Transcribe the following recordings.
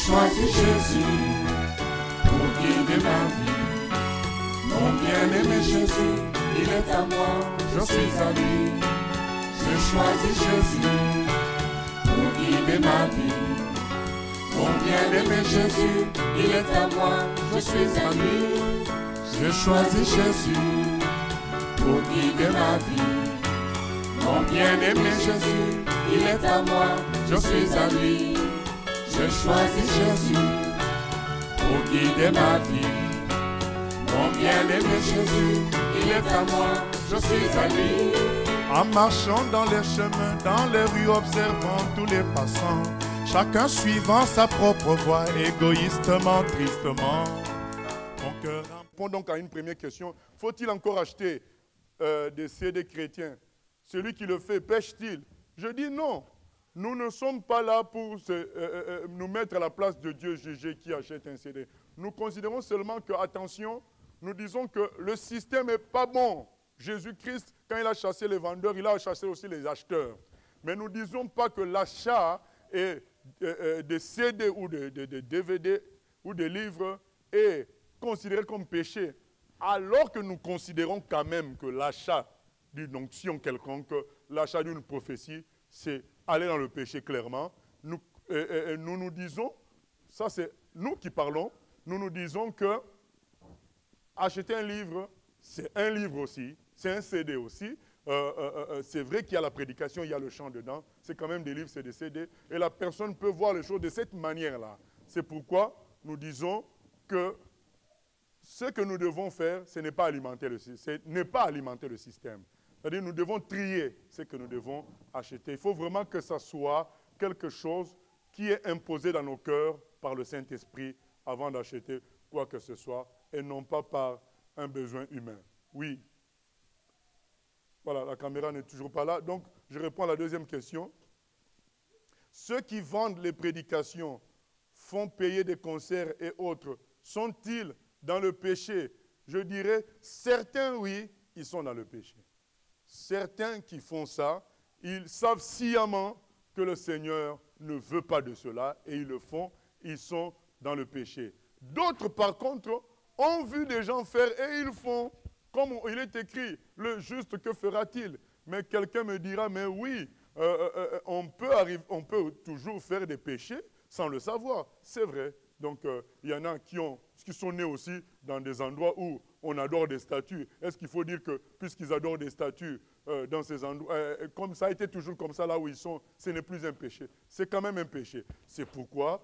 choisi Jésus pour guider ma vie. Mon bien-aimé Jésus, il est à moi, je suis à lui. J'ai choisi Jésus pour guider ma vie. Mon bien-aimé Jésus, il est à moi, je suis à lui. J'ai choisi Jésus pour guider ma vie. Mon bien-aimé Jésus, il est à moi, je suis à lui. J'ai choisi Jésus pour guider ma vie. Mon bien-aimé Jésus, il est à moi, je suis à lui. En marchant dans les chemins, dans les rues, observant tous les passants, chacun suivant sa propre voie, égoïstement, tristement. Mon cœur répond donc à une première question. Faut-il encore acheter des CD chrétiens? Celui qui le fait, pêche-t-il? Je dis non. Nous ne sommes pas là pour nous mettre à la place de Dieu juger qui achète un CD. Nous considérons seulement que, attention, nous disons que le système n'est pas bon. Jésus-Christ, quand il a chassé les vendeurs, il a chassé aussi les acheteurs. Mais nous ne disons pas que l'achat des CD ou des DVD ou des livres est considéré comme péché, alors que nous considérons quand même que l'achat d'une onction quelconque, l'achat d'une prophétie, c'est aller dans le péché clairement. Nous disons, ça c'est nous qui parlons, nous disons que acheter un livre, c'est un livre aussi, c'est un CD aussi. C'est vrai qu'il y a la prédication, il y a le chant dedans, c'est quand même des livres, c'est des CD, et la personne peut voir les choses de cette manière-là. C'est pourquoi nous disons que ce que nous devons faire, ce n'est pas alimenter le système. C'est-à-dire nous devons trier ce que nous devons acheter. Il faut vraiment que ça soit quelque chose qui est imposé dans nos cœurs par le Saint-Esprit avant d'acheter quoi que ce soit, et non pas par un besoin humain. Oui. Voilà, la caméra n'est toujours pas là. Donc, je réponds à la deuxième question. Ceux qui vendent les prédications, font payer des concerts et autres, sont-ils dans le péché? Je dirais, certains, oui, ils sont dans le péché. Certains qui font ça, ils savent sciemment que le Seigneur ne veut pas de cela et ils le font, ils sont dans le péché. D'autres, par contre, ont vu des gens faire et ils font. Comme il est écrit, le juste, que fera-t-il? Mais quelqu'un me dira, mais oui, on peut toujours faire des péchés sans le savoir. C'est vrai. Donc, il y en a qui sont nés aussi dans des endroits où on adore des statues. Est-ce qu'il faut dire que, puisqu'ils adorent des statues dans ces endroits, comme ça a été toujours comme ça là où ils sont, ce n'est plus un péché. C'est quand même un péché. C'est pourquoi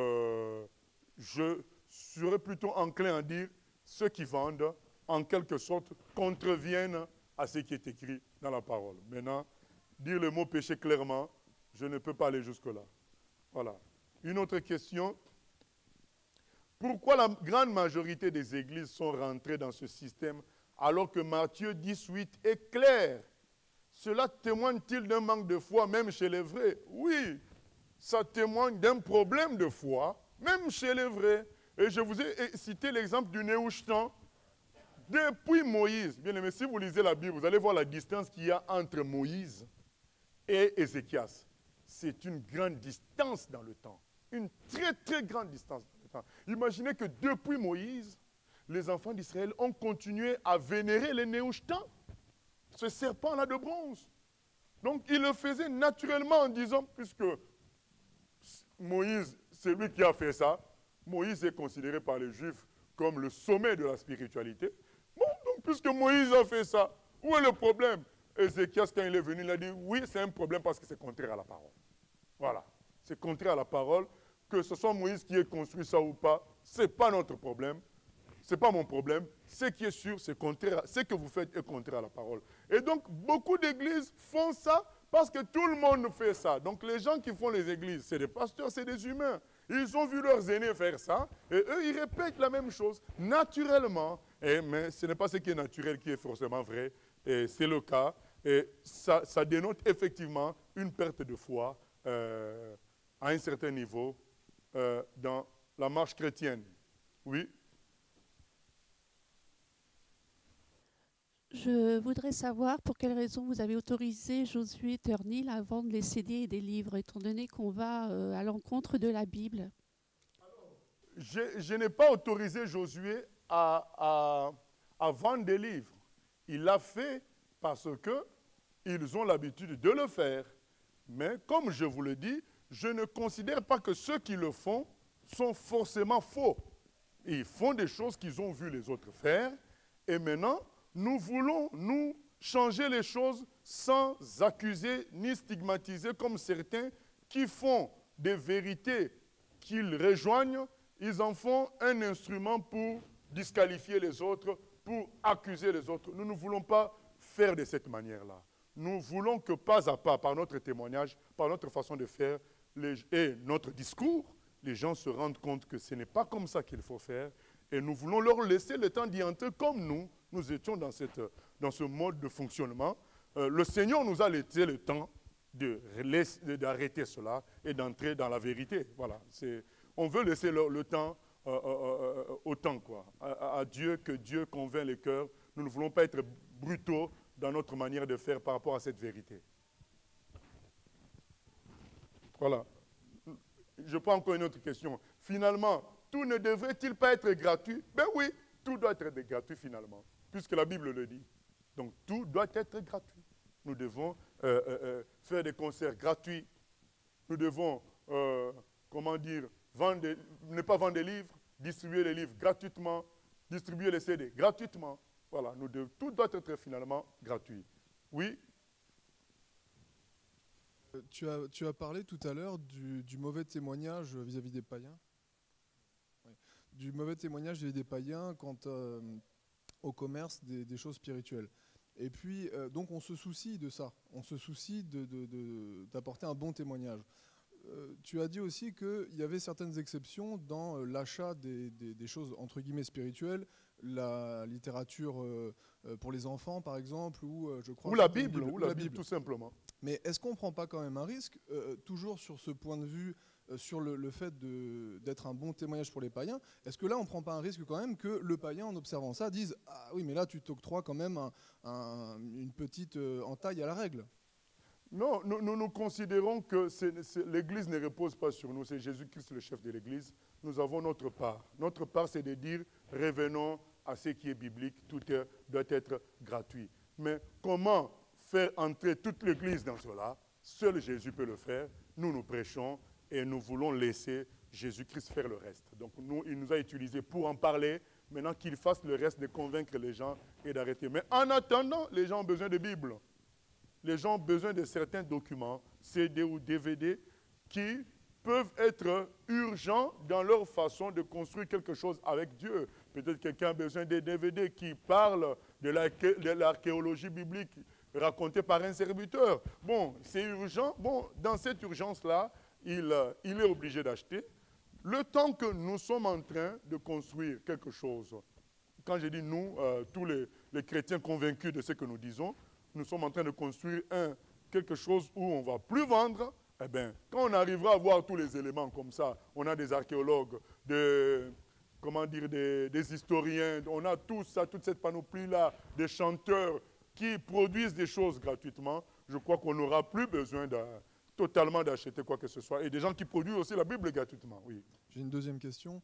je serais plutôt enclin à dire ceux qui vendent, en quelque sorte, contreviennent à ce qui est écrit dans la parole. Maintenant, dire le mot péché clairement, je ne peux pas aller jusque-là. Voilà. Une autre question. Pourquoi la grande majorité des églises sont rentrées dans ce système alors que Matthieu 18 est clair? Cela témoigne-t-il d'un manque de foi, même chez les vrais? Oui, ça témoigne d'un problème de foi, même chez les vrais. Et je vous ai cité l'exemple du Néhushtan. Depuis Moïse, bien aimé, si vous lisez la Bible, vous allez voir la distance qu'il y a entre Moïse et Ézéchias. C'est une grande distance dans le temps. Une très, très grande distance dans le temps. Imaginez que depuis Moïse, les enfants d'Israël ont continué à vénérer les Néhushtan, ce serpent-là de bronze. Donc, ils le faisaient naturellement en disant, puisque Moïse, c'est lui qui a fait ça, Moïse est considéré par les Juifs comme le sommet de la spiritualité. Bon, donc, puisque Moïse a fait ça, où est le problème? Ézéchias, quand il est venu, il a dit, oui, c'est un problème parce que c'est contraire à la parole. Voilà. C'est contraire à la parole. Que ce soit Moïse qui ait construit ça ou pas, ce n'est pas notre problème. Ce n'est pas mon problème. Ce qui est sûr, c'est contraire. Ce que vous faites est contraire à la parole. Et donc, beaucoup d'églises font ça parce que tout le monde fait ça. Donc, les gens qui font les églises, c'est des pasteurs, c'est des humains. Ils ont vu leurs aînés faire ça, et eux, ils répètent la même chose, naturellement. Mais ce n'est pas ce qui est naturel qui est forcément vrai, et c'est le cas. Et ça dénote effectivement une perte de foi à un certain niveau dans la marche chrétienne. Oui. Je voudrais savoir pour quelle raison vous avez autorisé Josué Turnil à vendre les CD et des livres, étant donné qu'on va à l'encontre de la Bible. je n'ai pas autorisé Josué à vendre des livres. Il l'a fait parce qu'ils ont l'habitude de le faire. Mais comme je vous le dis, je ne considère pas que ceux qui le font sont forcément faux. Ils font des choses qu'ils ont vu les autres faire. Et maintenant, nous voulons, nous, changer les choses sans accuser ni stigmatiser comme certains qui font des vérités qu'ils rejoignent. Ils en font un instrument pour disqualifier les autres, pour accuser les autres. Nous ne voulons pas faire de cette manière-là. Nous voulons que pas à pas, par notre témoignage, par notre façon de faire et notre discours, les gens se rendent compte que ce n'est pas comme ça qu'il faut faire. Et nous voulons leur laisser le temps d'y entrer comme nous étions dans ce mode de fonctionnement. Le Seigneur nous a laissé le temps d'arrêter cela et d'entrer dans la vérité. Voilà. On veut laisser le temps au temps, quoi, à Dieu, que Dieu convainc les cœurs. Nous ne voulons pas être brutaux dans notre manière de faire par rapport à cette vérité. Voilà. Je prends encore une autre question. Finalement, tout ne devrait-il pas être gratuit? Ben oui, tout doit être gratuit finalement, puisque la Bible le dit. Donc tout doit être gratuit. Nous devons faire des concerts gratuits. Nous devons, ne pas vendre des livres, distribuer les livres gratuitement, distribuer les CD gratuitement. Voilà, tout doit être finalement gratuit. Oui. Tu as parlé tout à l'heure du mauvais témoignage vis-à-vis des païens. Oui. Du mauvais témoignage vis-à-vis des païens quant au commerce des choses spirituelles. Et puis, donc on se soucie de ça. On se soucie d'apporter un bon témoignage. Tu as dit aussi qu'il y avait certaines exceptions dans l'achat des choses entre guillemets spirituelles, la littérature pour les enfants par exemple, ou je crois... Ou la Bible, tout simplement. Mais est-ce qu'on ne prend pas quand même un risque, toujours sur ce point de vue, sur le fait d'être un bon témoignage pour les païens, est-ce que là on ne prend pas un risque quand même que le païen en observant ça dise « Ah oui mais là tu t'octroies quand même une petite entaille à la règle ». Non, nous considérons que l'Église ne repose pas sur nous, c'est Jésus-Christ le chef de l'Église. Nous avons notre part. Notre part, c'est de dire, revenons à ce qui est biblique, tout doit être gratuit. Mais comment faire entrer toute l'Église dans cela? Seul Jésus peut le faire. Nous prêchons et nous voulons laisser Jésus-Christ faire le reste. Donc il nous a utilisés pour en parler. Maintenant qu'il fasse le reste de convaincre les gens et d'arrêter. Mais en attendant, les gens ont besoin de Bible. Les gens ont besoin de certains documents, CD ou DVD, qui peuvent être urgents dans leur façon de construire quelque chose avec Dieu. Peut-être quelqu'un a besoin des DVD qui parlent de l'archéologie biblique racontée par un serviteur. Bon, c'est urgent. Bon, dans cette urgence-là, il est obligé d'acheter. Le temps que nous sommes en train de construire quelque chose, quand je dis nous, tous les chrétiens convaincus de ce que nous disons, nous sommes en train de construire quelque chose où on ne va plus vendre, eh bien, quand on arrivera à voir tous les éléments comme ça, on a des archéologues, des historiens, on a tout ça, toute cette panoplie-là, des chanteurs qui produisent des choses gratuitement, je crois qu'on n'aura plus besoin totalement d'acheter quoi que ce soit. Et des gens qui produisent aussi la Bible gratuitement, oui. J'ai une deuxième question.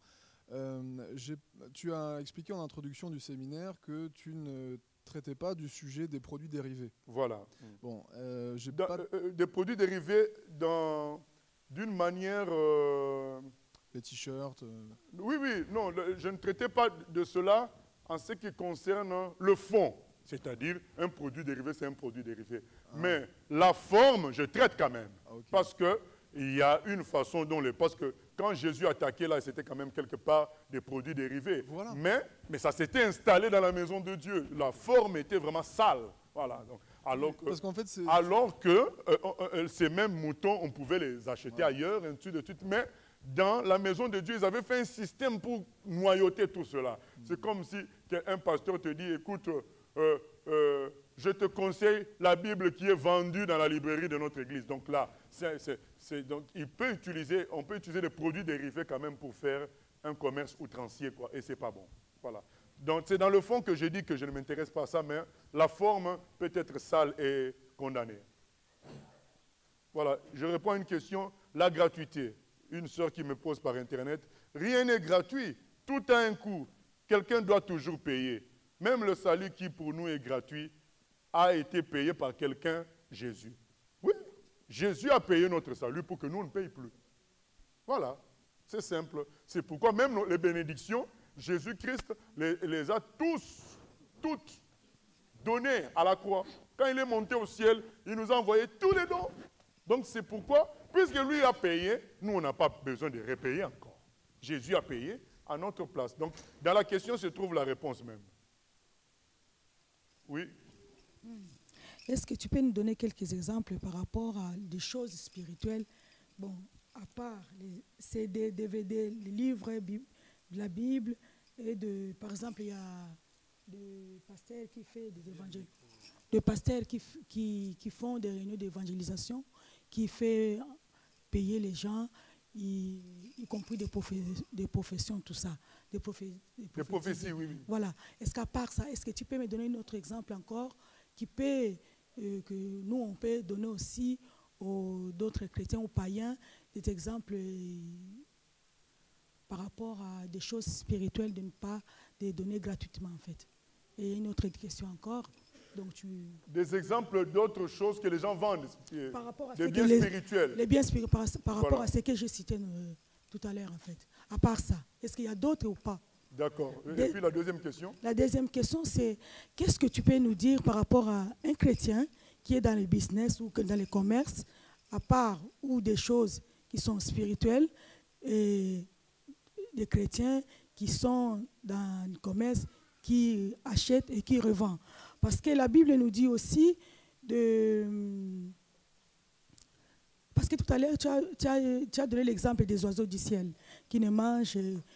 Tu as expliqué en introduction du séminaire que tu ne traitais pas du sujet des produits dérivés. Voilà. Bon, des produits dérivés d'une manière... Les t-shirts... Oui, non, je ne traitais pas de cela en ce qui concerne le fond. C'est-à-dire, un produit dérivé, c'est un produit dérivé. Ah. Mais la forme, je traite quand même. Ah, okay. Parce qu'il y a une façon dont parce que quand Jésus attaquait là, c'était quand même quelque part des produits dérivés. Voilà. Mais ça s'était installé dans la maison de Dieu. La forme était vraiment sale. Voilà. Donc, alors que ces mêmes moutons, on pouvait les acheter ailleurs, ainsi de suite. Mais dans la maison de Dieu, ils avaient fait un système pour noyauter tout cela. C'est comme si un pasteur te dit, écoute, je te conseille la Bible qui est vendue dans la librairie de notre église. Donc là, donc on peut utiliser des produits dérivés quand même pour faire un commerce outrancier, quoi, et ce n'est pas bon. Voilà. Donc c'est dans le fond que je dis que je ne m'intéresse pas à ça, mais la forme peut être sale et condamnée. Voilà, je réponds à une question, la gratuité. Une sœur qui me pose par Internet, Rien n'est gratuit. Tout a un coût. Quelqu'un doit toujours payer. Même le salut qui pour nous est gratuit a été payé par quelqu'un, Jésus. Oui, Jésus a payé notre salut pour que nous ne payions plus. Voilà, c'est simple. C'est pourquoi même les bénédictions, Jésus-Christ les a toutes données à la croix. Quand il est monté au ciel, il nous a envoyé tous les dons. Donc c'est pourquoi, puisque lui a payé, nous on n'a pas besoin de repayer encore. Jésus a payé à notre place. Donc dans la question se trouve la réponse même. Oui. Est-ce que tu peux nous donner quelques exemples par rapport à des choses spirituelles? Bon, à part les CD, DVD, les livres de la Bible, et par exemple, il y a des pasteurs qui font des évangiles, des pasteurs qui font des réunions d'évangélisation, qui font payer les gens, y compris des professions, tout ça. Des prophéties, oui. Voilà. Est-ce qu'à part ça, est-ce que tu peux me donner un autre exemple encore qui peut, que nous, on peut donner aussi aux d'autres chrétiens, aux païens, des exemples par rapport à des choses spirituelles, de ne pas les donner gratuitement, en fait. Et une autre question encore. Donc des exemples d'autres choses que les gens vendent, par rapport à des biens spirituels. Les biens spirituels, par rapport à ce que j'ai cité tout à l'heure, en fait. À part ça, est-ce qu'il y a d'autres ou pas? D'accord. Et puis la deuxième question? La deuxième question, c'est qu'est-ce que tu peux nous dire par rapport à un chrétien qui est dans le business ou dans le commerce, à part ou des choses qui sont spirituelles, et des chrétiens qui sont dans le commerce, qui achètent et qui revendent. Parce que la Bible nous dit aussi parce que tout à l'heure, tu as donné l'exemple des oiseaux du ciel qui ne mangent,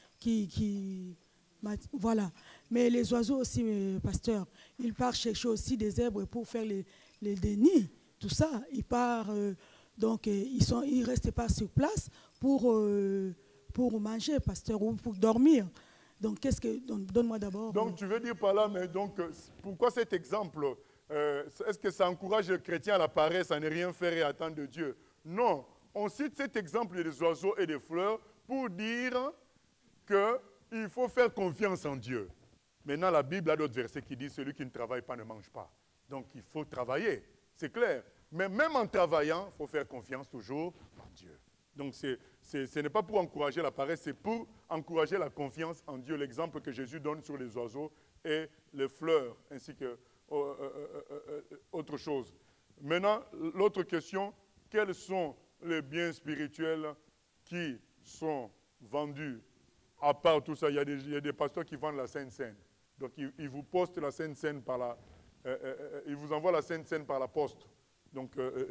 voilà. Mais les oiseaux aussi, pasteur, ils partent chercher aussi des herbes pour faire les nids, tout ça. Ils partent, donc ils ne restent pas sur place pour manger, pasteur, ou pour dormir. Donc, donne-moi d'abord. Donc, tu veux dire par là, mais donc, pourquoi cet exemple? Est-ce que ça encourage le chrétien à la paresse, à ne rien faire et attendre de Dieu? Non. On cite cet exemple des oiseaux et des fleurs pour dire qu'il faut faire confiance en Dieu. Maintenant, la Bible a d'autres versets qui disent « Celui qui ne travaille pas ne mange pas ». Donc, il faut travailler, c'est clair. Mais même en travaillant, il faut faire confiance toujours en Dieu. Donc, ce n'est pas pour encourager la paresse, c'est pour encourager la confiance en Dieu. L'exemple que Jésus donne sur les oiseaux et les fleurs, ainsi que autre chose. Maintenant, l'autre question, quels sont les biens spirituels qui sont vendus? À part tout ça, il y a des pasteurs qui vendent la Sainte Seine. Donc, ils vous postent la Sainte Seine par la... ils vous envoient la Sainte Seine par la poste. Donc,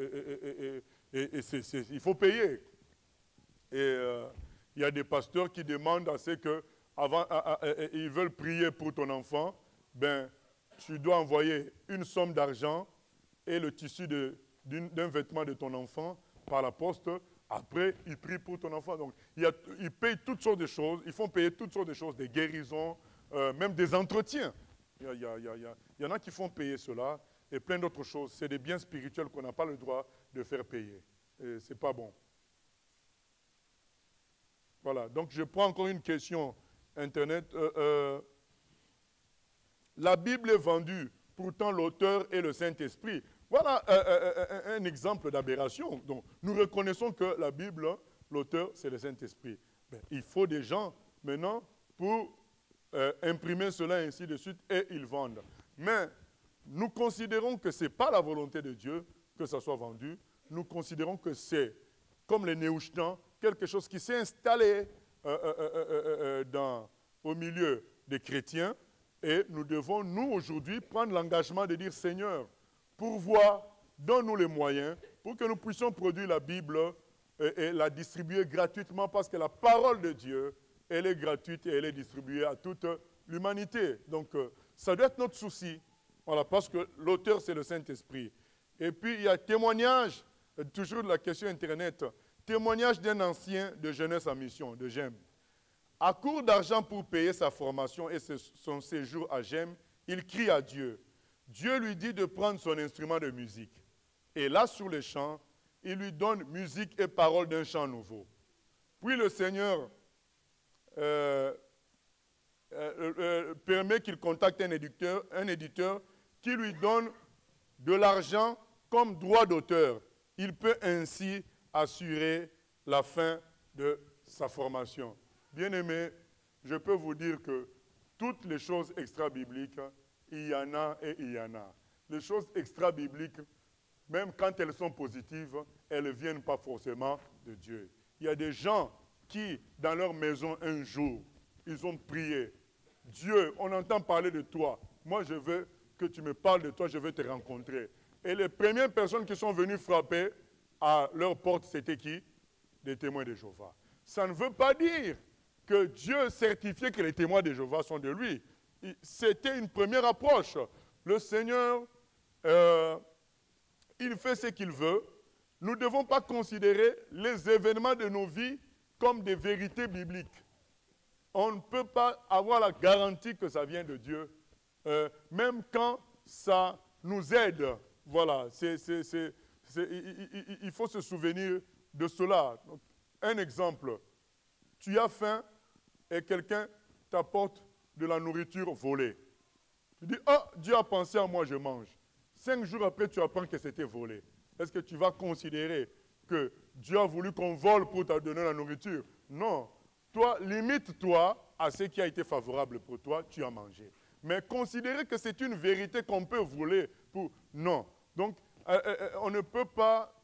il faut payer. Et il y a des pasteurs qui demandent à ce que, ils veulent prier pour ton enfant, ben, tu dois envoyer une somme d'argent et le tissu d'un vêtement de ton enfant par la poste. Après, ils prient pour ton enfant. Donc, ils payent toutes sortes de choses. Ils font payer toutes sortes de choses, des guérisons, même des entretiens. Il y en a qui font payer cela et plein d'autres choses. C'est des biens spirituels qu'on n'a pas le droit de faire payer. Ce n'est pas bon. Voilà. Donc, je prends encore une question Internet. La Bible est vendue, pourtant l'auteur est le Saint-Esprit. Voilà un exemple d'aberration. Donc, nous reconnaissons que la Bible, l'auteur, c'est le Saint-Esprit. Il faut des gens, maintenant, pour imprimer cela, ainsi de suite, et ils vendent. Mais nous considérons que ce n'est pas la volonté de Dieu que ça soit vendu. Nous considérons que c'est, comme les néo-chrétiens, quelque chose qui s'est installé au milieu des chrétiens. Et nous devons, nous, aujourd'hui, prendre l'engagement de dire, Seigneur, pourvois, donne-nous les moyens pour que nous puissions produire la Bible et la distribuer gratuitement parce que la parole de Dieu, elle est gratuite et elle est distribuée à toute l'humanité. Donc, ça doit être notre souci, voilà, parce que l'auteur, c'est le Saint-Esprit. Et puis, il y a témoignage, toujours de la question Internet, témoignage d'un ancien de Jeunesse en Mission, de GEM. À court d'argent pour payer sa formation et son séjour à GEM, il crie à Dieu. Dieu lui dit de prendre son instrument de musique. Et là, sur les chants, il lui donne musique et paroles d'un chant nouveau. Puis le Seigneur permet qu'il contacte un éditeur qui lui donne de l'argent comme droit d'auteur. Il peut ainsi assurer la fin de sa formation. Bien-aimés, je peux vous dire que toutes les choses extra-bibliques, il y en a et il y en a. Les choses extra-bibliques, même quand elles sont positives, elles ne viennent pas forcément de Dieu. Il y a des gens qui, dans leur maison un jour, ils ont prié. Dieu, on entend parler de toi. Moi, je veux que tu me parles de toi, je veux te rencontrer. Et les premières personnes qui sont venues frapper à leur porte, c'était qui? Des témoins de Jéhovah. Ça ne veut pas dire que Dieu certifiait que les témoins de Jéhovah sont de lui. C'était une première approche. Le Seigneur, il fait ce qu'il veut. Nous ne devons pas considérer les événements de nos vies comme des vérités bibliques. On ne peut pas avoir la garantie que ça vient de Dieu, même quand ça nous aide. Voilà, il faut se souvenir de cela. Donc, un exemple, tu as faim et quelqu'un t'apporte de la nourriture volée. Tu dis, oh, Dieu a pensé à moi, je mange. 5 jours après, tu apprends que c'était volé. Est-ce que tu vas considérer que Dieu a voulu qu'on vole pour te donner la nourriture? Non. Toi, limite-toi à ce qui a été favorable pour toi, tu as mangé. Mais considérer que c'est une vérité qu'on peut voler pour... Non. Donc, on ne peut pas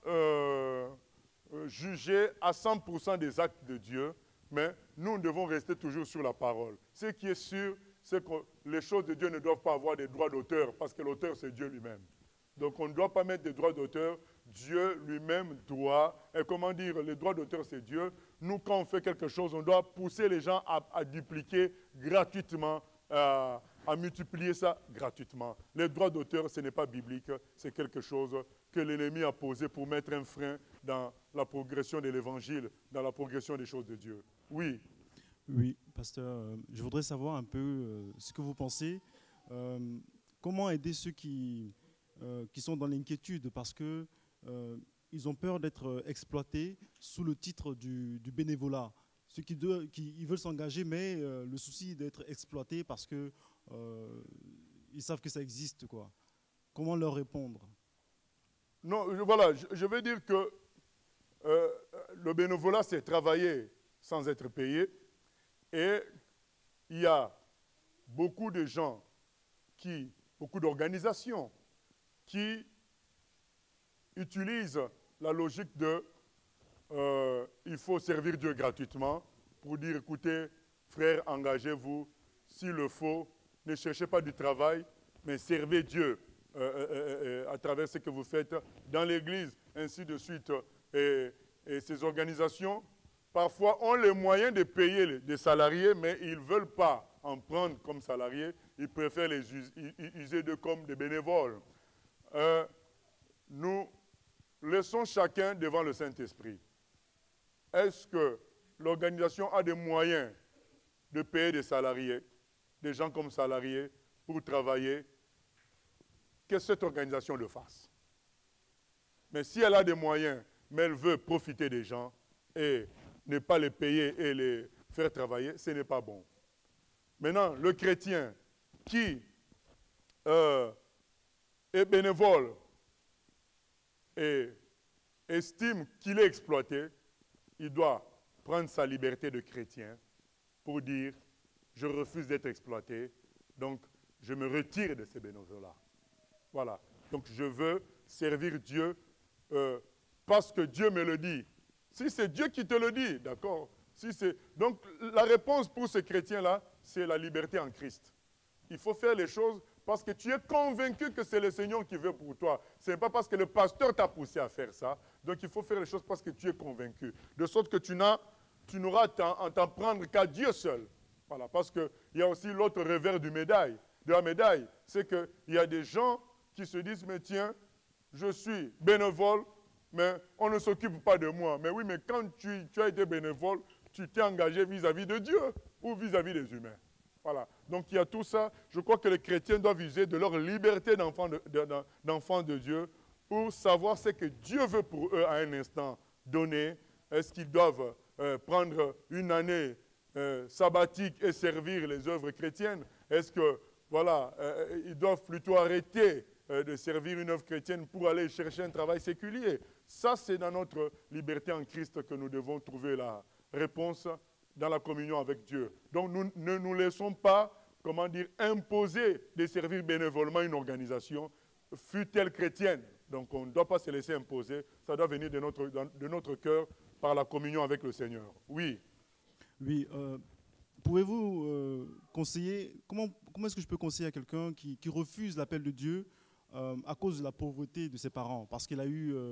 juger à 100% des actes de Dieu, mais nous devons rester toujours sur la parole. Ce qui est sûr, c'est que les choses de Dieu ne doivent pas avoir des droits d'auteur, parce que l'auteur, c'est Dieu lui-même. Donc, on ne doit pas mettre des droits d'auteur. Dieu lui-même doit, et comment dire, les droits d'auteur, c'est Dieu. Nous, quand on fait quelque chose, on doit pousser les gens à dupliquer gratuitement, à multiplier ça gratuitement. Les droits d'auteur, ce n'est pas biblique, c'est quelque chose que l'ennemi a posé pour mettre un frein dans la progression de l'évangile, dans la progression des choses de Dieu. Oui. Oui, pasteur, je voudrais savoir un peu ce que vous pensez. Comment aider ceux qui sont dans l'inquiétude parce que ils ont peur d'être exploités sous le titre du bénévolat. Ceux qui ils veulent s'engager, mais le souci d'être exploités parce que ils savent que ça existe, quoi. Comment leur répondre? Non, voilà, je veux dire que le bénévolat, c'est travailler sans être payé. Et il y a beaucoup de gens, beaucoup d'organisations qui utilisent la logique de il faut servir Dieu gratuitement pour dire, écoutez, frères, engagez-vous, s'il le faut, ne cherchez pas du travail, mais servez Dieu à travers ce que vous faites dans l'Église, ainsi de suite. Et ces organisations, parfois, ont les moyens de payer des salariés, mais ils ne veulent pas en prendre comme salariés. Ils préfèrent les user d'eux comme des bénévoles. Nous laissons chacun devant le Saint-Esprit. Est-ce que l'organisation a des moyens de payer des salariés, des gens comme salariés, pour travailler? Que cette organisation le fasse. Mais si elle a des moyens, mais elle veut profiter des gens et ne pas les payer et les faire travailler, ce n'est pas bon. Maintenant, le chrétien qui est bénévole et estime qu'il est exploité, il doit prendre sa liberté de chrétien pour dire « je refuse d'être exploité, donc je me retire de ces bénévoles-là ». Voilà. Donc je veux servir Dieu parce que Dieu me le dit. Si c'est Dieu qui te le dit, d'accord. Donc la réponse pour ce chrétien-là, c'est la liberté en Christ. Il faut faire les choses parce que tu es convaincu que c'est le Seigneur qui veut pour toi. Ce n'est pas parce que le pasteur t'a poussé à faire ça. Donc il faut faire les choses parce que tu es convaincu. De sorte que tu n'auras à t'en prendre qu'à Dieu seul. Voilà, parce qu'il y a aussi l'autre revers de la médaille. C'est qu'il y a des gens qui se disent, mais tiens, je suis bénévole, mais on ne s'occupe pas de moi. Mais oui, mais quand tu as été bénévole, tu t'es engagé vis-à-vis de Dieu ou vis-à-vis des humains. Voilà. Donc il y a tout ça. Je crois que les chrétiens doivent user de leur liberté d'enfants de Dieu pour savoir ce que Dieu veut pour eux à un instant donné. Est-ce qu'ils doivent prendre une année sabbatique et servir les œuvres chrétiennes? Est-ce que, voilà, ils doivent plutôt arrêter de servir une œuvre chrétienne pour aller chercher un travail séculier? Ça, c'est dans notre liberté en Christ que nous devons trouver la réponse dans la communion avec Dieu. Donc, nous ne nous laissons pas, comment dire, imposer de servir bénévolement une organisation, fût-elle chrétienne. Donc, on ne doit pas se laisser imposer. Ça doit venir de notre cœur par la communion avec le Seigneur. Oui. Oui. Pouvez-vous conseiller, comment est-ce que je peux conseiller à quelqu'un qui refuse l'appel de Dieu à cause de la pauvreté de ses parents? Parce qu'il a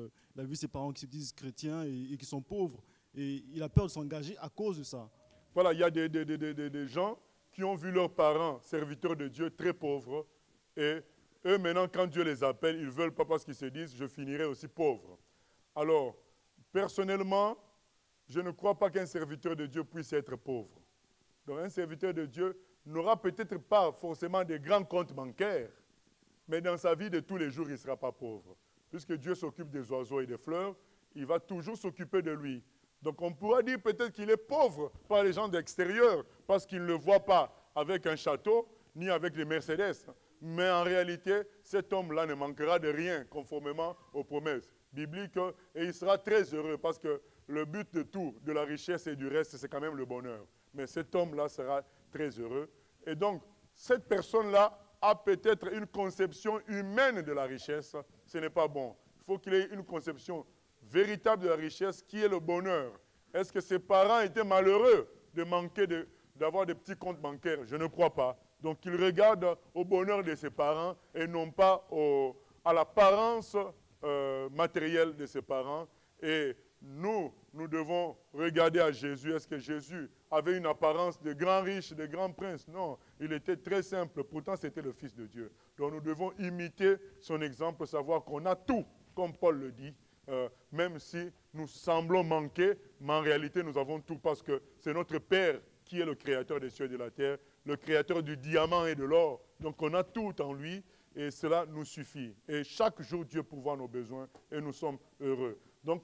vu ses parents qui se disent chrétiens et qui sont pauvres. Et il a peur de s'engager à cause de ça. Voilà, il y a des gens qui ont vu leurs parents, serviteurs de Dieu, très pauvres. Et eux, maintenant, quand Dieu les appelle, ils ne veulent pas parce qu'ils se disent « je finirai aussi pauvre ». Alors, personnellement, je ne crois pas qu'un serviteur de Dieu puisse être pauvre. Donc, un serviteur de Dieu n'aura peut-être pas forcément des grands comptes bancaires, mais dans sa vie de tous les jours, il ne sera pas pauvre. Puisque Dieu s'occupe des oiseaux et des fleurs, il va toujours s'occuper de lui. Donc, on pourra dire peut-être qu'il est pauvre par les gens d'extérieur, parce qu'ils ne le voient pas avec un château, ni avec des Mercedes. Mais en réalité, cet homme-là ne manquera de rien, conformément aux promesses bibliques, et il sera très heureux, parce que le but de tout, de la richesse et du reste, c'est quand même le bonheur. Mais cet homme-là sera très heureux. Et donc, cette personne-là a peut-être une conception humaine de la richesse. Ce n'est pas bon. Il faut qu'il ait une conception véritable de la richesse qui est le bonheur. Est-ce que ses parents étaient malheureux de manquer d'avoir des petits comptes bancaires? Je ne crois pas. Donc, il regarde au bonheur de ses parents et non pas à l'apparence matérielle de ses parents. Et nous devons regarder à Jésus. Est-ce que Jésus avait une apparence de grand riche, de grand prince? Non, il était très simple. Pourtant, c'était le Fils de Dieu. Donc, nous devons imiter son exemple, savoir qu'on a tout, comme Paul le dit, même si nous semblons manquer, mais en réalité, nous avons tout parce que c'est notre Père qui est le créateur des cieux et de la terre, le créateur du diamant et de l'or. Donc, on a tout en lui et cela nous suffit. Et chaque jour, Dieu pourvoit nos besoins et nous sommes heureux. Donc,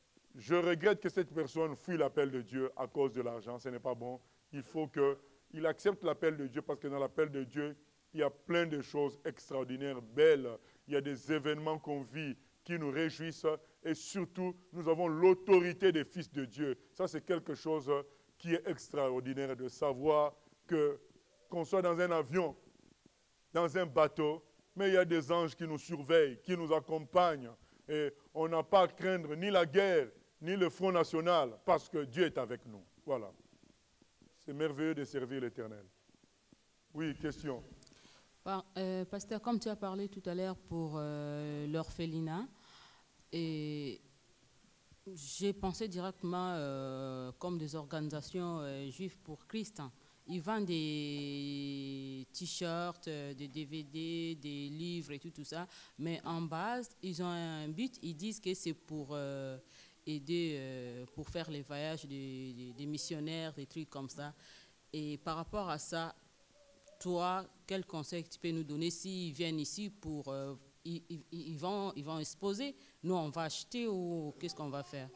je regrette que cette personne fuit l'appel de Dieu à cause de l'argent. Ce n'est pas bon. Il faut qu'il accepte l'appel de Dieu parce que dans l'appel de Dieu, il y a plein de choses extraordinaires, belles. Il y a des événements qu'on vit qui nous réjouissent. Et surtout, nous avons l'autorité des fils de Dieu. Ça, c'est quelque chose qui est extraordinaire de savoir qu'on soit dans un avion, dans un bateau, mais il y a des anges qui nous surveillent, qui nous accompagnent. Et on n'a pas à craindre ni la guerre, ni le Front National, parce que Dieu est avec nous. Voilà. C'est merveilleux de servir l'Éternel. Oui, question. Pasteur, comme tu as parlé tout à l'heure pour l'orphelinat, et j'ai pensé directement comme des organisations juives pour Christ. Ils vendent des t-shirts, des DVD, des livres et tout ça. Mais en base, ils ont un but. Ils disent que c'est pour aider, pour faire les voyages des missionnaires, des trucs comme ça. Et par rapport à ça, toi, quel conseil tu peux nous donner s'ils viennent ici pour... ils vont exposer, nous on va acheter ou qu'est-ce qu'on va faire?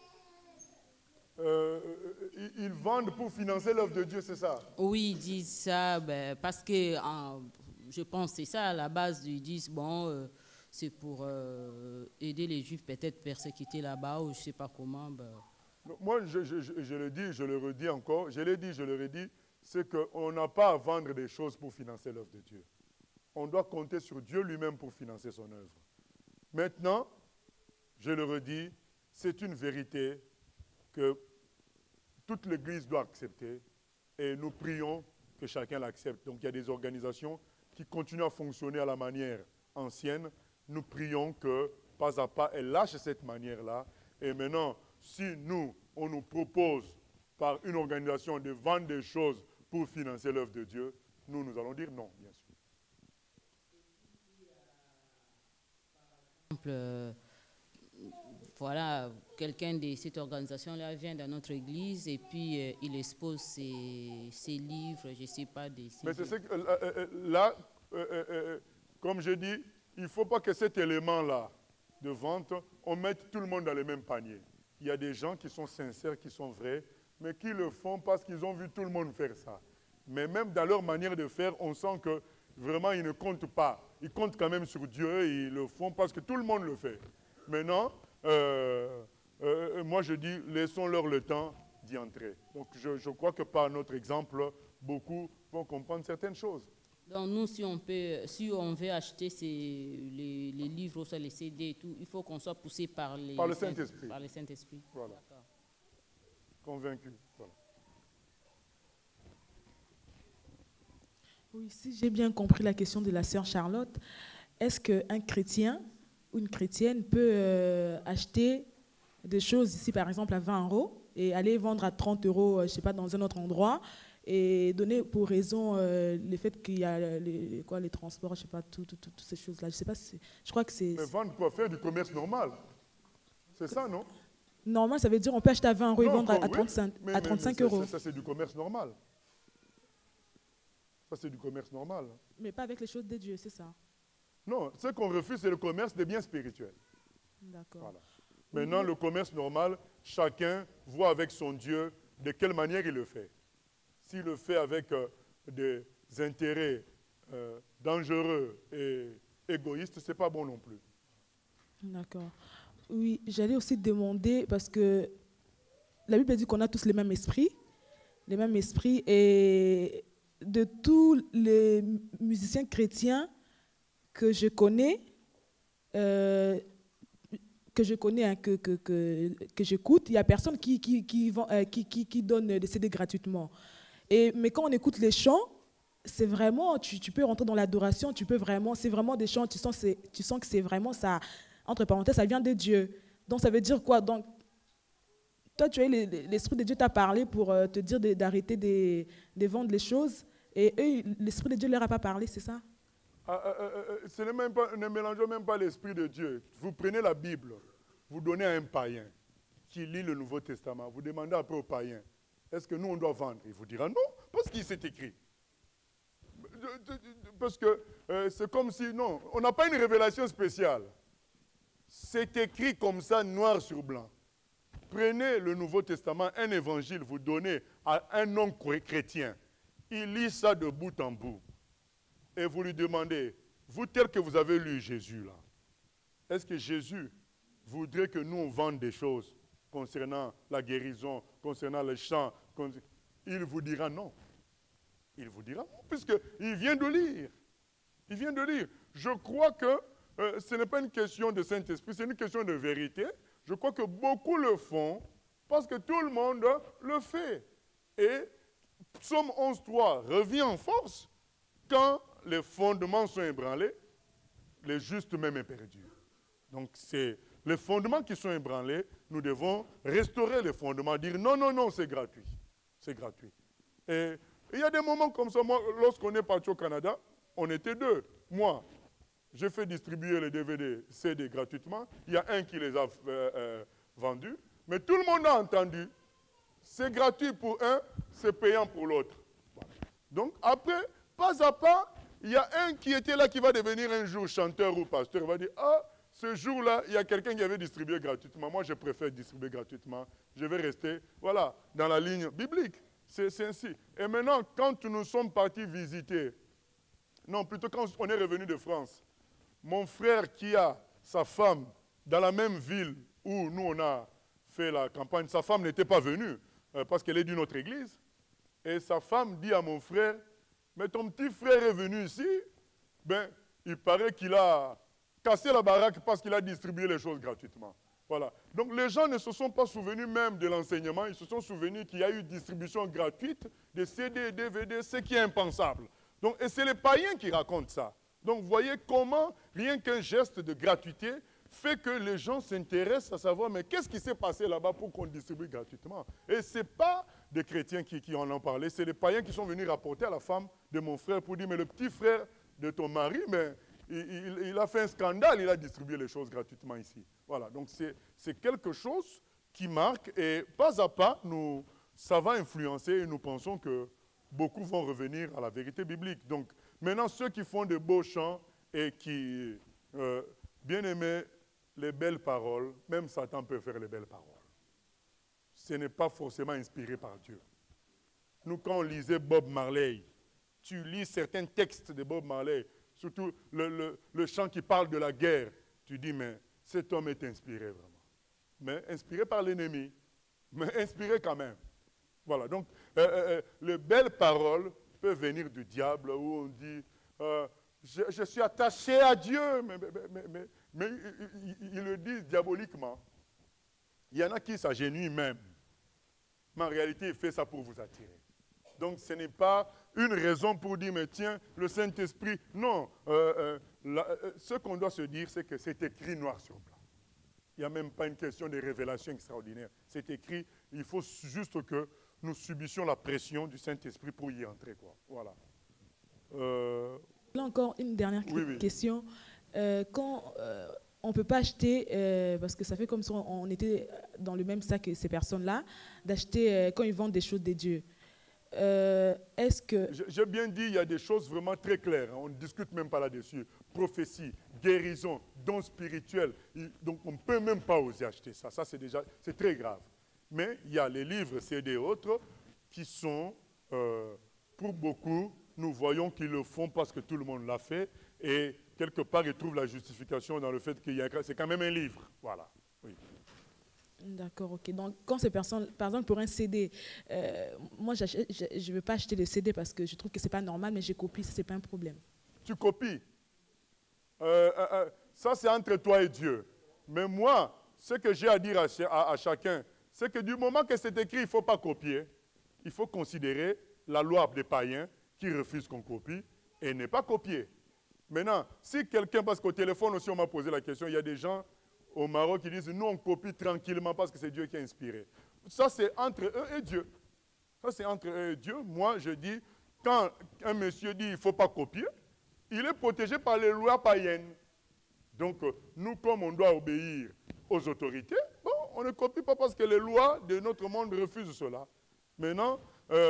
Ils vendent pour financer l'œuvre de Dieu, c'est ça? Oui, ils disent ça parce que je pense que c'est ça à la base. Ils disent bon, c'est pour aider les Juifs peut-être persécutés là-bas ou je ne sais pas comment. Moi, je le dis, je le redis encore, je l'ai dit, je le redis, c'est qu'on n'a pas à vendre des choses pour financer l'œuvre de Dieu. On doit compter sur Dieu lui-même pour financer son œuvre. Maintenant, je le redis, c'est une vérité que toute l'Église doit accepter et nous prions que chacun l'accepte. Donc il y a des organisations qui continuent à fonctionner à la manière ancienne. Nous prions que, pas à pas, elles lâchent cette manière-là. Et maintenant, si on nous propose par une organisation de vendre des choses pour financer l'œuvre de Dieu, nous allons dire non, bien sûr. Voilà, quelqu'un de cette organisation-là vient dans notre église et puis il expose ses livres, je ne sais pas. Mais c'est ce que, là, comme je dis, il ne faut pas que cet élément-là de vente, on mette tout le monde dans le même panier. Il y a des gens qui sont sincères, qui sont vrais, mais qui le font parce qu'ils ont vu tout le monde faire ça. Mais même dans leur manière de faire, on sent que vraiment, ils ne comptent pas. Ils comptent quand même sur Dieu et ils le font parce que tout le monde le fait. Maintenant, moi je dis, laissons-leur le temps d'y entrer. Donc je crois que par notre exemple, beaucoup vont comprendre certaines choses. Donc nous, si on veut acheter les livres, les CD et tout, il faut qu'on soit poussé par le Saint-Esprit. Par le Saint-Esprit. Voilà. Convaincu. Voilà. Oui, si j'ai bien compris la question de la sœur Charlotte, est-ce qu'un chrétien ou une chrétienne peut acheter des choses ici, par exemple, à 20 € et aller vendre à 30 €, je ne sais pas, dans un autre endroit, et donner pour raison le fait qu'il y a les transports, je ne sais pas, toutes ces choses-là. Je sais pas, je crois que c'est... Mais vendre quoi? Faire du commerce normal. C'est ça, non? Normal, ça veut dire on peut acheter à 20 € et vendre à 35 €. Ça, c'est du commerce normal. Ça, c'est du commerce normal. Mais pas avec les choses de Dieu, c'est ça? Non, ce qu'on refuse, c'est le commerce des biens spirituels. D'accord. Voilà. Maintenant, le commerce normal, chacun voit avec son Dieu de quelle manière il le fait. S'il le fait avec des intérêts dangereux et égoïstes, ce n'est pas bon non plus. D'accord. Oui, j'allais aussi demander, parce que la Bible dit qu'on a tous les mêmes esprits, et de tous les musiciens chrétiens que je connais, que j'écoute, il n'y a personne qui donne des CD gratuitement. Mais quand on écoute les chants, c'est vraiment, tu peux rentrer dans l'adoration, c'est vraiment des chants, tu sens que c'est vraiment ça, entre parenthèses, ça vient de Dieu. Donc ça veut dire quoi? Donc, toi, tu as l'Esprit de Dieu t'a parlé pour te dire d'arrêter de vendre les choses, et eux, l'Esprit de Dieu ne leur a pas parlé, c'est ça? Ne mélangeons même pas l'Esprit de Dieu. Vous prenez la Bible, vous donnez à un païen qui lit le Nouveau Testament, vous demandez après au païen, est-ce que nous on doit vendre? Il vous dira non, parce qu'il s'est écrit. Parce que c'est comme si, non, on n'a pas une révélation spéciale. C'est écrit comme ça, noir sur blanc. Prenez le Nouveau Testament, un évangile, vous donnez à un non-chrétien. Il lit ça de bout en bout. Et vous lui demandez, vous tel que vous avez lu Jésus là, est-ce que Jésus voudrait que nous on vende des choses concernant la guérison, concernant le chant? Il vous dira non. Il vous dira non, puisqu'il vient de lire. Il vient de lire. Je crois que ce n'est pas une question de Saint-Esprit, c'est une question de vérité. Je crois que beaucoup le font parce que tout le monde le fait. Et Psaume 11.3 revient en force. Quand les fondements sont ébranlés, les justes même est perdu. Donc c'est les fondements qui sont ébranlés, nous devons restaurer les fondements, dire non, non, non, c'est gratuit. C'est gratuit. Et il y a des moments comme ça, moi, lorsqu'on est parti au Canada, on était deux. Moi, j'ai fait distribuer les DVD, CD gratuitement. Il y a un qui les a vendus. Mais tout le monde a entendu. C'est gratuit pour un, c'est payant pour l'autre. Voilà. Donc après, pas à pas, il y a un qui était là qui va devenir un jour chanteur ou pasteur. Il va dire, ah, ce jour-là, il y a quelqu'un qui avait distribué gratuitement. Moi, je préfère distribuer gratuitement. Je vais rester, voilà, dans la ligne biblique. C'est ainsi. Et maintenant, quand nous sommes partis visiter, non, plutôt quand on est revenu de France, mon frère qui a sa femme dans la même ville où nous, on a fait la campagne, sa femme n'était pas venue parce qu'elle est d'une autre église. Et sa femme dit à mon frère, mais ton petit frère est venu ici, ben, il paraît qu'il a cassé la baraque parce qu'il a distribué les choses gratuitement. Voilà. Donc les gens ne se sont pas souvenus même de l'enseignement, ils se sont souvenus qu'il y a eu distribution gratuite de CD, DVD, ce qui est impensable. Donc, et c'est les païens qui racontent ça. Donc vous voyez comment rien qu'un geste de gratuité fait que les gens s'intéressent à savoir mais qu'est-ce qui s'est passé là-bas pour qu'on distribue gratuitement. Et ce n'est pas des chrétiens qui en ont parlé, c'est les païens qui sont venus rapporter à la femme de mon frère pour dire mais le petit frère de ton mari, mais il a fait un scandale, il a distribué les choses gratuitement ici. Voilà, donc c'est quelque chose qui marque et pas à pas, ça va influencer et nous pensons que beaucoup vont revenir à la vérité biblique. Donc maintenant, ceux qui font de beaux chants et qui, bien aimés, les belles paroles, même Satan peut faire les belles paroles. ce n'est pas forcément inspiré par Dieu. Nous, quand on lisait Bob Marley, tu lis certains textes de Bob Marley, surtout le chant qui parle de la guerre, tu dis, mais cet homme est inspiré vraiment. Mais inspiré par l'ennemi, mais inspiré quand même. Voilà, donc les belles paroles peuvent venir du diable où on dit, je suis attaché à Dieu, mais ils le disent diaboliquement. Il y en a qui s'agenouillent même. Mais en réalité, il fait ça pour vous attirer. Donc ce n'est pas une raison pour dire, mais tiens, le Saint-Esprit. Non, ce qu'on doit se dire, c'est que c'est écrit noir sur blanc. Il n'y a même pas une question de révélation extraordinaire. C'est écrit, il faut juste que nous subissions la pression du Saint-Esprit pour y entrer, quoi. Voilà. Là encore, une dernière question. Quand on ne peut pas acheter, parce que ça fait comme si on était dans le même sac que ces personnes-là, d'acheter quand ils vendent des choses de Dieu. Est-ce que... J'ai bien dit, il y a des choses vraiment très claires. On ne discute même pas là-dessus. Prophétie, guérison, dons spirituels. Donc on ne peut même pas oser acheter ça. Ça, c'est très grave. Mais il y a les livres, CD et autres, qui sont, pour beaucoup, nous voyons qu'ils le font parce que tout le monde l'a fait. Et quelque part, ils trouvent la justification dans le fait que c'est quand même un livre. Voilà. Oui. D'accord, ok. Donc, quand ces personnes, par exemple, pour un CD, moi, je ne veux pas acheter le CD parce que je trouve que ce n'est pas normal, mais je copie, ce n'est pas un problème. Tu copies. Ça, c'est entre toi et Dieu. Mais moi, ce que j'ai à dire à chacun, c'est que du moment que c'est écrit, il ne faut pas copier. Il faut considérer la loi des païens qui refusent qu'on copie et ne pas copier. Maintenant, si quelqu'un, parce qu'au téléphone aussi, on m'a posé la question, il y a des gens au Maroc qui disent, nous, on copie tranquillement parce que c'est Dieu qui a inspiré. Ça, c'est entre eux et Dieu. Ça, c'est entre eux et Dieu. Moi, je dis, quand un monsieur dit, il ne faut pas copier, il est protégé par les lois païennes. Donc, nous, comme on doit obéir aux autorités, bon, on ne copie pas parce que les lois de notre monde refusent cela. Maintenant,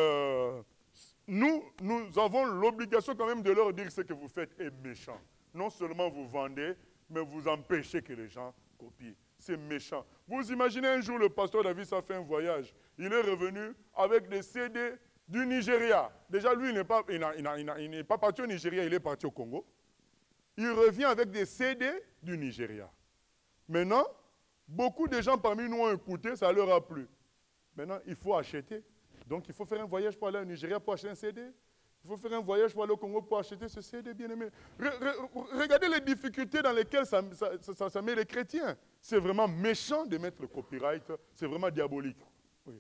nous avons l'obligation quand même de leur dire que ce que vous faites est méchant. Non seulement vous vendez, mais vous empêchez que les gens copient. C'est méchant. Vous imaginez un jour, le pasteur David a fait un voyage. Il est revenu avec des CD du Nigeria. Déjà, lui, il n'est pas parti au Nigeria, il est parti au Congo. Il revient avec des CD du Nigeria. Maintenant, beaucoup de gens parmi nous ont écouté, ça leur a plu. Maintenant, il faut acheter. Donc, il faut faire un voyage pour aller au Nigeria pour acheter un CD. Il faut faire un voyage pour aller au Congo pour acheter ce CD, bien aimé. Regardez les difficultés dans lesquelles ça met les chrétiens. C'est vraiment méchant de mettre le copyright. C'est vraiment diabolique. Oui.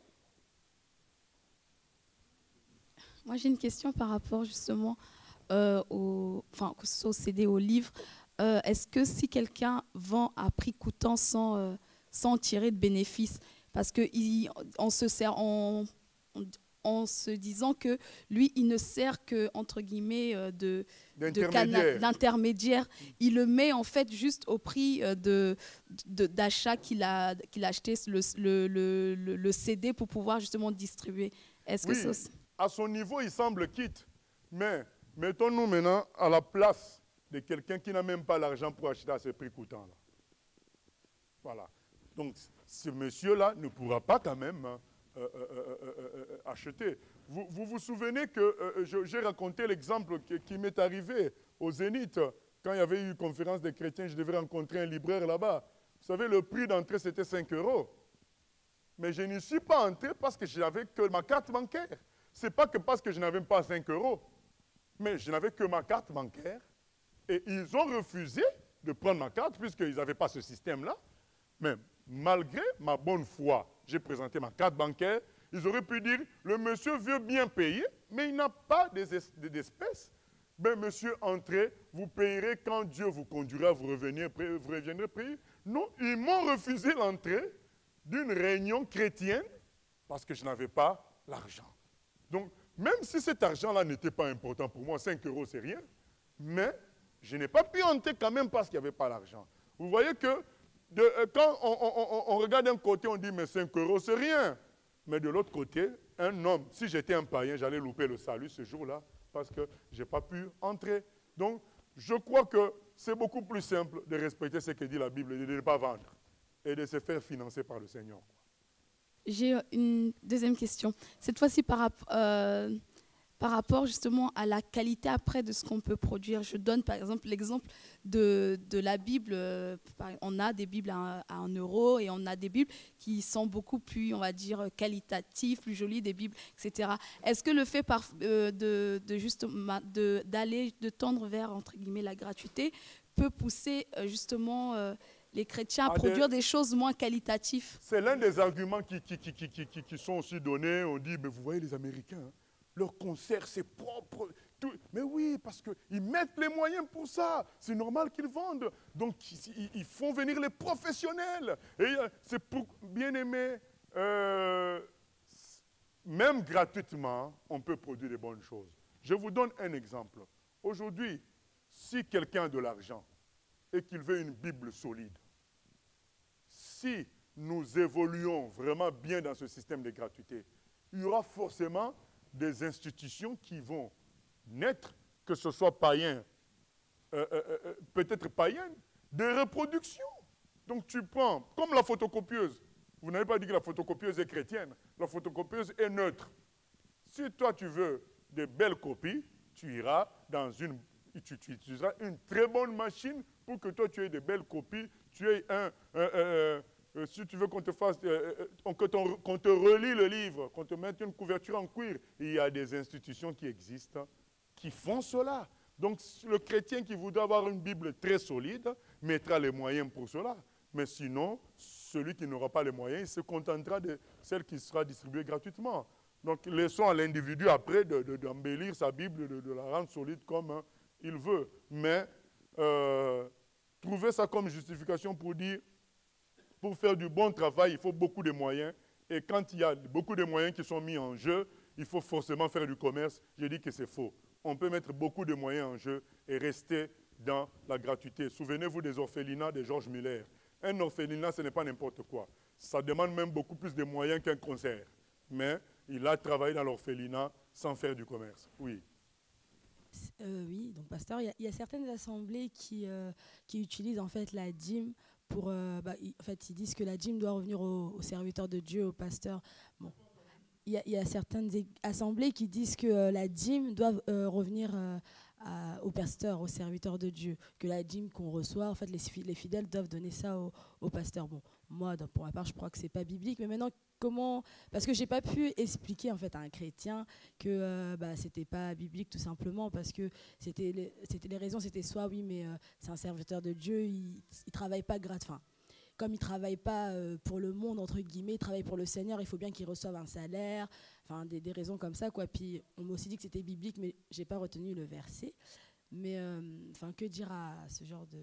Moi, j'ai une question par rapport justement au CD, au livre. Est-ce que si quelqu'un vend à prix coûtant sans tirer de bénéfice, parce qu'on se sert en se disant que lui, il ne sert que, entre guillemets, d'intermédiaire. Il le met en fait juste au prix d'achat qu'il a acheté le CD pour pouvoir justement distribuer. Est-ce que ça... À son niveau, il semble quitte. Mais mettons-nous maintenant à la place de quelqu'un qui n'a même pas l'argent pour acheter à ce prix coûtant. Là. Voilà. Donc, ce monsieur-là ne pourra pas quand même acheter. Vous vous souvenez que j'ai raconté l'exemple qui m'est arrivé au Zénith. Quand il y avait eu une conférence des chrétiens, je devais rencontrer un libraire là-bas. Vous savez, le prix d'entrée, c'était 5 €. Mais je n'y suis pas entré parce que je n'avais que ma carte bancaire. Ce n'est pas que parce que je n'avais pas 5 €. Mais je n'avais que ma carte bancaire. Et ils ont refusé de prendre ma carte puisqu'ils n'avaient pas ce système-là. Mais malgré ma bonne foi, j'ai présenté ma carte bancaire. Ils auraient pu dire, le monsieur veut bien payer, mais il n'a pas d'espèces. Ben, monsieur, entrez, vous payerez quand Dieu vous conduira, vous reviendrez payer. Non, ils m'ont refusé l'entrée d'une réunion chrétienne parce que je n'avais pas l'argent. Donc, même si cet argent-là n'était pas important pour moi, 5 € c'est rien, mais je n'ai pas pu entrer quand même parce qu'il n'y avait pas l'argent. Vous voyez que quand on regarde d'un côté, on dit mais 5 € c'est rien. Mais de l'autre côté, un homme, si j'étais un païen, j'allais louper le salut ce jour-là parce que je n'ai pas pu entrer. Donc, je crois que c'est beaucoup plus simple de respecter ce que dit la Bible et de ne pas vendre et de se faire financer par le Seigneur. J'ai une deuxième question. Cette fois-ci par rapport justement à la qualité après de ce qu'on peut produire. Je donne par exemple l'exemple de la Bible. On a des Bibles à 1 euro et on a des Bibles qui sont beaucoup plus, on va dire, qualitatives, plus jolies, des Bibles, etc. Est-ce que le fait de tendre vers, entre guillemets, la gratuité peut pousser justement les chrétiens à produire des choses moins qualitatives? C'est l'un des arguments qui sont aussi donnés. On dit, mais vous voyez les Américains, hein, leur concert, c'est propre. Tout. Mais oui, parce qu'ils mettent les moyens pour ça. C'est normal qu'ils vendent. Donc, ils font venir les professionnels. Et c'est pour, bien aimé, même gratuitement, on peut produire des bonnes choses. Je vous donne un exemple. Aujourd'hui, si quelqu'un a de l'argent et qu'il veut une Bible solide, si nous évoluons vraiment bien dans ce système de gratuité, il y aura forcément des institutions qui vont naître, que ce soit païen, peut-être païenne, des reproductions. Donc tu prends, comme la photocopieuse, vous n'avez pas dit que la photocopieuse est chrétienne, la photocopieuse est neutre. Si toi tu veux des belles copies, tu iras dans tu utiliseras une très bonne machine pour que toi tu aies des belles copies, tu aies si tu veux qu'on te fasse, qu'on te relie le livre, qu'on te mette une couverture en cuir, il y a des institutions qui existent, qui font cela. Donc le chrétien qui voudra avoir une Bible très solide mettra les moyens pour cela. Mais sinon, celui qui n'aura pas les moyens, il se contentera de celle qui sera distribuée gratuitement. Donc laissons à l'individu après d'embellir sa Bible, de la rendre solide comme il veut. Mais trouver ça comme justification pour dire, pour faire du bon travail, il faut beaucoup de moyens. Et quand il y a beaucoup de moyens qui sont mis en jeu, il faut forcément faire du commerce. Je dis que c'est faux. On peut mettre beaucoup de moyens en jeu et rester dans la gratuité. Souvenez-vous des orphelinats de Georges Muller. Un orphelinat, ce n'est pas n'importe quoi. Ça demande même beaucoup plus de moyens qu'un concert. Mais il a travaillé dans l'orphelinat sans faire du commerce. Oui. Oui, donc pasteur, il y a certaines assemblées qui utilisent en fait la dîme pour, en fait, ils disent que la dîme doit revenir aux serviteurs de Dieu, aux pasteurs. Bon, il y a certaines assemblées qui disent que la dîme doit revenir aux pasteurs, aux serviteurs de Dieu, que la dîme qu'on reçoit, en fait, les fidèles doivent donner ça aux pasteurs. Bon, moi, pour ma part, je crois que c'est pas biblique, mais maintenant, comment? Parce que j'ai pas pu expliquer en fait à un chrétien que c'était pas biblique, tout simplement, parce que c'était les raisons, c'était soit oui, mais c'est un serviteur de Dieu, il travaille pas gratuitement. Comme il ne travaille pas pour le monde, entre guillemets, il travaille pour le Seigneur, il faut bien qu'il reçoive un salaire, enfin des raisons comme ça, quoi. Puis on m'a aussi dit que c'était biblique, mais je n'ai pas retenu le verset. Mais que dire à ce genre de...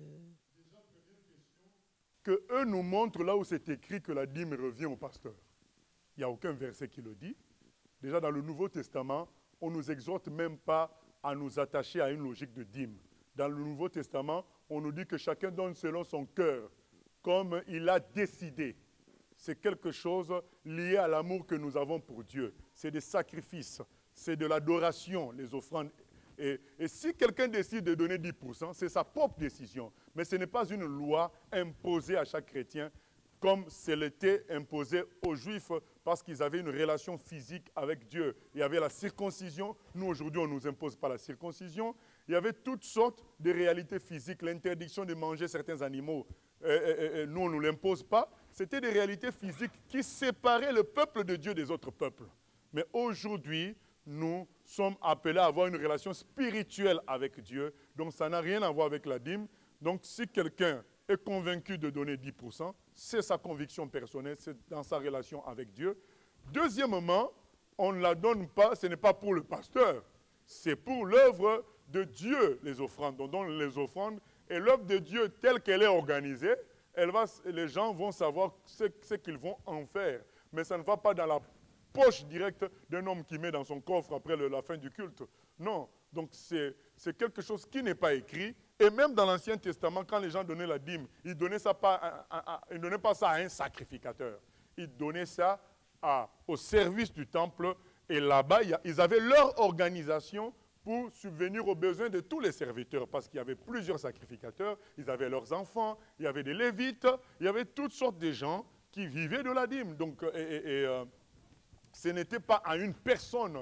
Que eux nous montrent là où c'est écrit que la dîme revient au pasteur. Il n'y a aucun verset qui le dit. Déjà dans le Nouveau Testament, on ne nous exhorte même pas à nous attacher à une logique de dîme. Dans le Nouveau Testament, on nous dit que chacun donne selon son cœur, comme il a décidé. C'est quelque chose lié à l'amour que nous avons pour Dieu. C'est des sacrifices, c'est de l'adoration, les offrandes. Et si quelqu'un décide de donner 10%, c'est sa propre décision. Mais ce n'est pas une loi imposée à chaque chrétien, comme l'était imposé aux Juifs parce qu'ils avaient une relation physique avec Dieu. Il y avait la circoncision. Nous, aujourd'hui, on ne nous impose pas la circoncision. Il y avait toutes sortes de réalités physiques, l'interdiction de manger certains animaux. Nous, on ne nous l'impose pas. C'était des réalités physiques qui séparaient le peuple de Dieu des autres peuples. Mais aujourd'hui, nous sommes appelés à avoir une relation spirituelle avec Dieu. Donc, ça n'a rien à voir avec la dîme. Donc, si quelqu'un est convaincu de donner 10%, c'est sa conviction personnelle, c'est dans sa relation avec Dieu. Deuxièmement, on ne la donne pas, ce n'est pas pour le pasteur, c'est pour l'œuvre de Dieu, les offrandes. On donne les offrandes, et l'œuvre de Dieu telle qu'elle est organisée, les gens vont savoir ce qu'ils vont en faire. Mais ça ne va pas dans la poche directe d'un homme qui met dans son coffre après la fin du culte. Non, donc c'est quelque chose qui n'est pas écrit. Et même dans l'Ancien Testament, quand les gens donnaient la dîme, ils ne donnaient pas ça à un sacrificateur. Ils donnaient ça au service du temple. Et là-bas, ils avaient leur organisation pour subvenir aux besoins de tous les serviteurs. Parce qu'il y avait plusieurs sacrificateurs, ils avaient leurs enfants, il y avait des Lévites, il y avait toutes sortes de gens qui vivaient de la dîme. Donc, ce n'était pas à une personne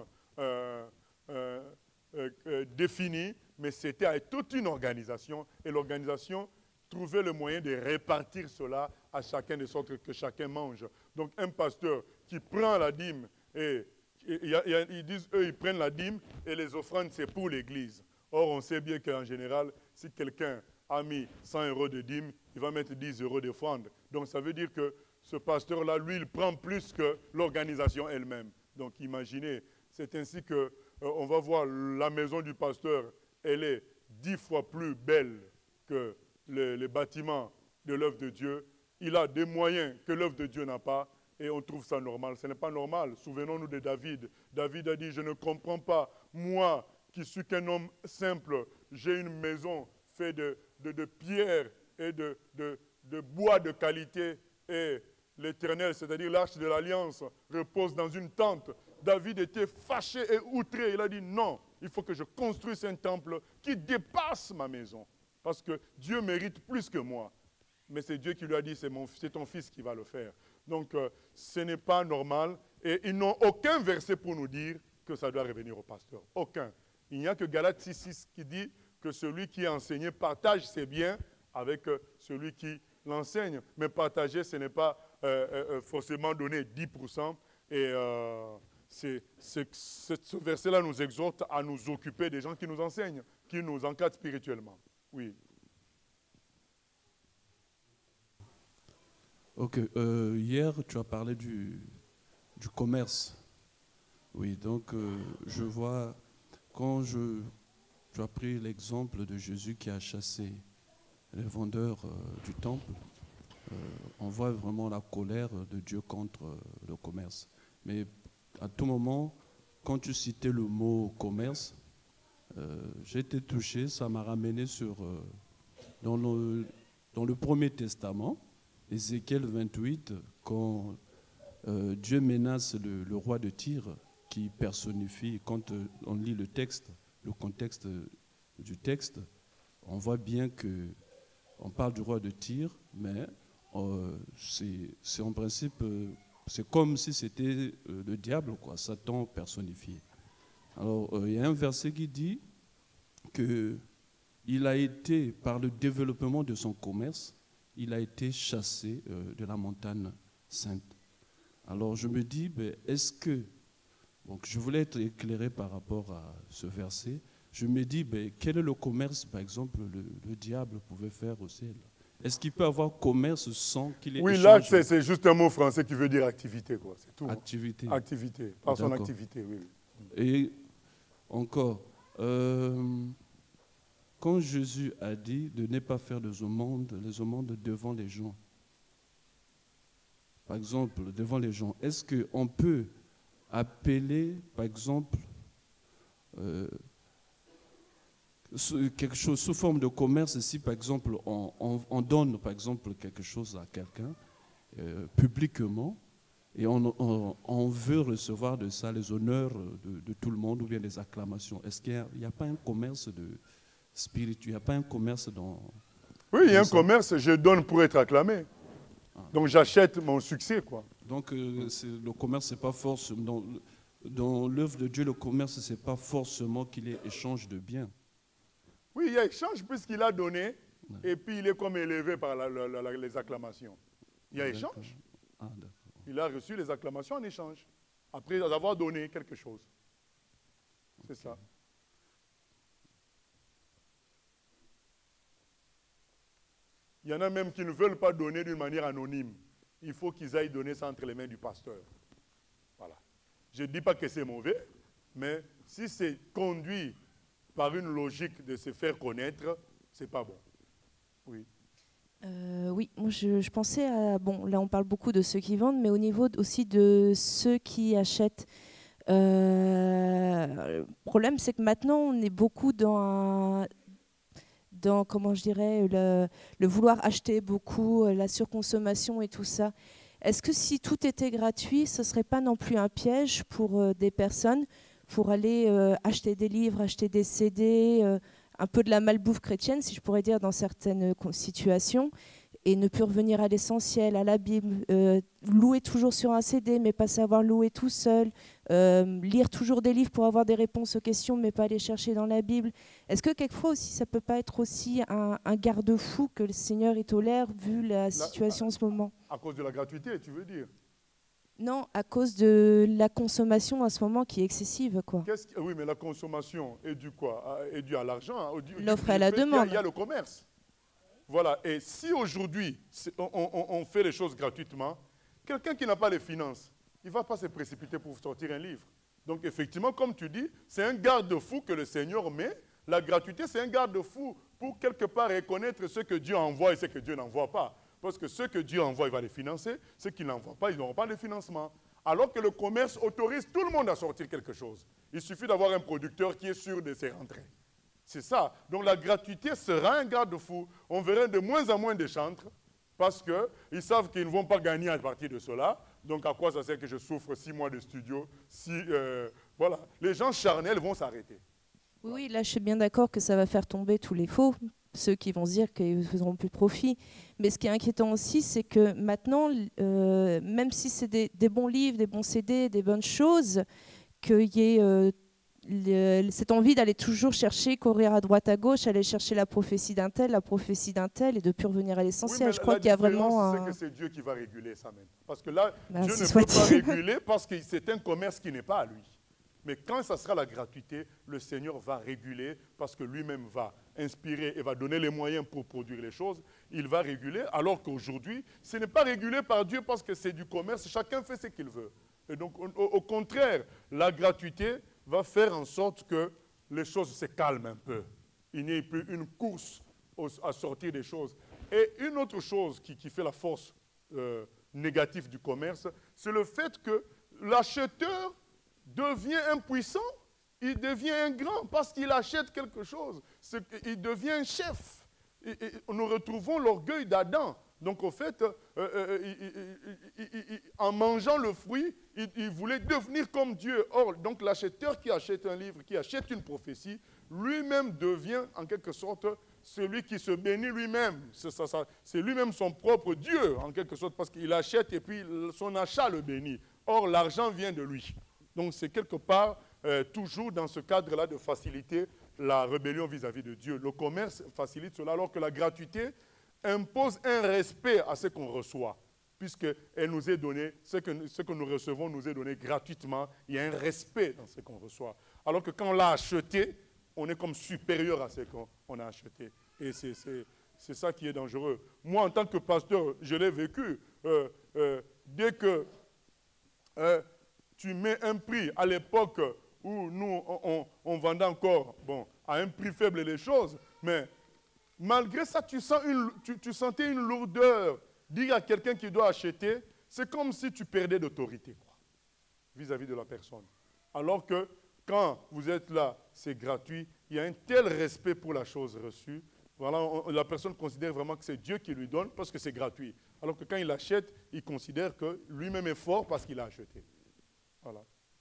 définie, mais c'était à toute une organisation. Et l'organisation trouvait le moyen de répartir cela à chacun de sorte que chacun mange. Donc un pasteur qui prend la dîme, et ils disent, eux, ils prennent la dîme et les offrandes, c'est pour l'église. Or, on sait bien qu'en général, si quelqu'un a mis 100 € de dîme, il va mettre 10 € d'offrande. Donc ça veut dire que ce pasteur-là, lui, il prend plus que l'organisation elle-même. Donc imaginez, c'est ainsi que on va voir la maison du pasteur, elle est 10 fois plus belle que les bâtiments de l'œuvre de Dieu. Il a des moyens que l'œuvre de Dieu n'a pas et on trouve ça normal. Ce n'est pas normal. Souvenons-nous de David. David a dit, je ne comprends pas, moi qui suis qu'un homme simple, j'ai une maison faite de pierre et de bois de qualité et l'Éternel, c'est-à-dire l'arche de l'Alliance, repose dans une tente. David était fâché et outré. Il a dit non, il faut que je construise un temple qui dépasse ma maison. Parce que Dieu mérite plus que moi. Mais c'est Dieu qui lui a dit, c'est ton fils qui va le faire. Donc ce n'est pas normal. Et ils n'ont aucun verset pour nous dire que ça doit revenir au pasteur. Aucun. Il n'y a que Galates 6,6 qui dit que celui qui est enseigné partage ses biens avec celui qui l'enseigne. Mais partager, ce n'est pas forcément donner 10%. Et ce verset-là nous exhorte à nous occuper des gens qui nous enseignent, qui nous encadrent spirituellement. Oui. Ok. Hier, tu as parlé du commerce. Oui, donc je vois, quand tu as pris l'exemple de Jésus qui a chassé les vendeurs du temple, on voit vraiment la colère de Dieu contre le commerce. Mais à tout moment, quand tu citais le mot commerce, j'ai été touché, ça m'a ramené dans le Premier Testament, Ézéchiel 28, quand Dieu menace le roi de Tyr, qui personnifie, quand on lit le texte, le contexte du texte, on voit bien qu'on parle du roi de Tyr, mais c'est en principe, c'est comme si c'était le diable, quoi, Satan personnifié. Alors, il y a un verset qui dit qu'il a été, par le développement de son commerce, il a été chassé de la montagne sainte. Alors, je me dis, est-ce que, donc je voulais être éclairé par rapport à ce verset, je me dis, quel est le commerce, par exemple, le diable pouvait faire au ciel? Est-ce qu'il peut avoir commerce sans qu'il ait Oui, échange? là, c'est juste un mot français qui veut dire activité, quoi. C'est tout. Activité. Activité, par son activité, oui. Et encore, quand Jésus a dit de ne pas faire les aumônes devant les gens, par exemple, devant les gens, est-ce qu'on peut appeler, par exemple, quelque chose sous forme de commerce, si par exemple on donne par exemple quelque chose à quelqu'un publiquement et on veut recevoir de ça les honneurs de tout le monde ou bien les acclamations, est-ce qu'il n'y a pas un commerce spirituel, il n'y a pas un commerce dans... Oui, il y a un commerce, je donne pour être acclamé. Donc j'achète mon succès, quoi. Donc le commerce, c'est pas forcément... Dans l'œuvre de Dieu, le commerce, c'est pas forcément qu'il y ait échange de biens. Oui, il y a échange puisqu'il a donné, et puis il est comme élevé par les acclamations. Il y a échange. Ah, il a reçu les acclamations en échange, après avoir donné quelque chose. C'est ça. Il y en a même qui ne veulent pas donner d'une manière anonyme. Il faut qu'ils aillent donner ça entre les mains du pasteur. Voilà. Je ne dis pas que c'est mauvais, mais si c'est conduit par une logique de se faire connaître, ce n'est pas bon. Oui. Oui, moi je pensais à... Bon, là on parle beaucoup de ceux qui vendent, mais au niveau aussi de ceux qui achètent. Le problème, c'est que maintenant, on est beaucoup dans comment je dirais, le vouloir acheter beaucoup, la surconsommation et tout ça. Est-ce que si tout était gratuit, ce ne serait pas non plus un piège pour des personnes pour aller acheter des livres, acheter des CD, un peu de la malbouffe chrétienne, si je pourrais dire, dans certaines situations, et ne plus revenir à l'essentiel, à la Bible, louer toujours sur un CD, mais pas savoir louer tout seul, lire toujours des livres pour avoir des réponses aux questions, mais pas aller chercher dans la Bible. Est-ce que quelquefois aussi, ça ne peut pas être aussi un garde-fou que le Seigneur y tolère, vu la situation en ce moment? À cause de la gratuité, tu veux dire? Non, à cause de la consommation en ce moment qui est excessive, quoi. Oui, mais la consommation est due quoi? Est due à l'argent. L'offre et la demande. Il y a le commerce. Voilà, et si aujourd'hui, on fait les choses gratuitement, quelqu'un qui n'a pas les finances, il ne va pas se précipiter pour sortir un livre. Donc effectivement, comme tu dis, c'est un garde-fou que le Seigneur met. La gratuité, c'est un garde-fou pour quelque part reconnaître ce que Dieu envoie et ce que Dieu n'envoie pas. Parce que ce que Dieu envoie, il va les financer. Ce qu'il n'envoie pas, ils n'auront pas de financement. Alors que le commerce autorise tout le monde à sortir quelque chose. Il suffit d'avoir un producteur qui est sûr de ses rentrées. C'est ça. Donc la gratuité sera un garde-fou. On verra de moins en moins de chantres parce qu'ils savent qu'ils ne vont pas gagner à partir de cela. Donc à quoi ça sert que je souffre 6 mois de studio voilà. Les gens charnels vont s'arrêter. Oui, là je suis bien d'accord que ça va faire tomber tous les faux, ceux qui vont se dire qu'ils n'auront plus de profit. Mais ce qui est inquiétant aussi, c'est que maintenant, même si c'est des bons livres, des bons CD, des bonnes choses, qu'il y ait cette envie d'aller toujours chercher, courir à droite à gauche, aller chercher la prophétie d'un tel, et de plus revenir à l'essentiel. Oui, je crois qu'il y a vraiment... c'est que c'est Dieu qui va réguler ça même. Parce que là, Ben, Dieu ne peut pas réguler parce que c'est un commerce qui n'est pas à lui. Mais quand ça sera la gratuité, le Seigneur va réguler parce que lui-même va inspirer et va donner les moyens pour produire les choses. Il va réguler, alors qu'aujourd'hui, ce n'est pas régulé par Dieu parce que c'est du commerce. Chacun fait ce qu'il veut. Et donc, au contraire, la gratuité va faire en sorte que les choses se calment un peu. Il n'y ait plus une course à sortir des choses. Et une autre chose qui fait la force négative du commerce, c'est le fait que l'acheteur devient impuissant, il devient un grand parce qu'il achète quelque chose. Il devient un chef. Nous retrouvons l'orgueil d'Adam. Donc, au fait, en mangeant le fruit, il voulait devenir comme Dieu. Or, donc, l'acheteur qui achète un livre, qui achète une prophétie, lui-même devient, en quelque sorte, celui qui se bénit lui-même. C'est lui-même son propre Dieu, en quelque sorte, parce qu'il achète et puis son achat le bénit. Or, l'argent vient de lui. Donc, c'est quelque part, toujours dans ce cadre-là de faciliter la rébellion vis-à-vis de Dieu. Le commerce facilite cela, alors que la gratuité impose un respect à ce qu'on reçoit, puisqu'elle nous est donnée, ce que nous recevons nous est donné gratuitement. Il y a un respect dans ce qu'on reçoit. Alors que quand on l'a acheté, on est comme supérieur à ce qu'on a acheté. Et c'est ça qui est dangereux. Moi, en tant que pasteur, je l'ai vécu. Dès que tu mets un prix, à l'époque où nous, on vendait encore à un prix faible les choses, mais malgré ça, tu sentais une lourdeur. Dire à quelqu'un qui doit acheter, c'est comme si tu perdais d'autorité vis-à-vis de la personne. Alors que quand vous êtes là, c'est gratuit, il y a un tel respect pour la chose reçue. Voilà, la personne considère vraiment que c'est Dieu qui lui donne parce que c'est gratuit. Alors que quand il achète, il considère que lui-même est fort parce qu'il a acheté. Voilà.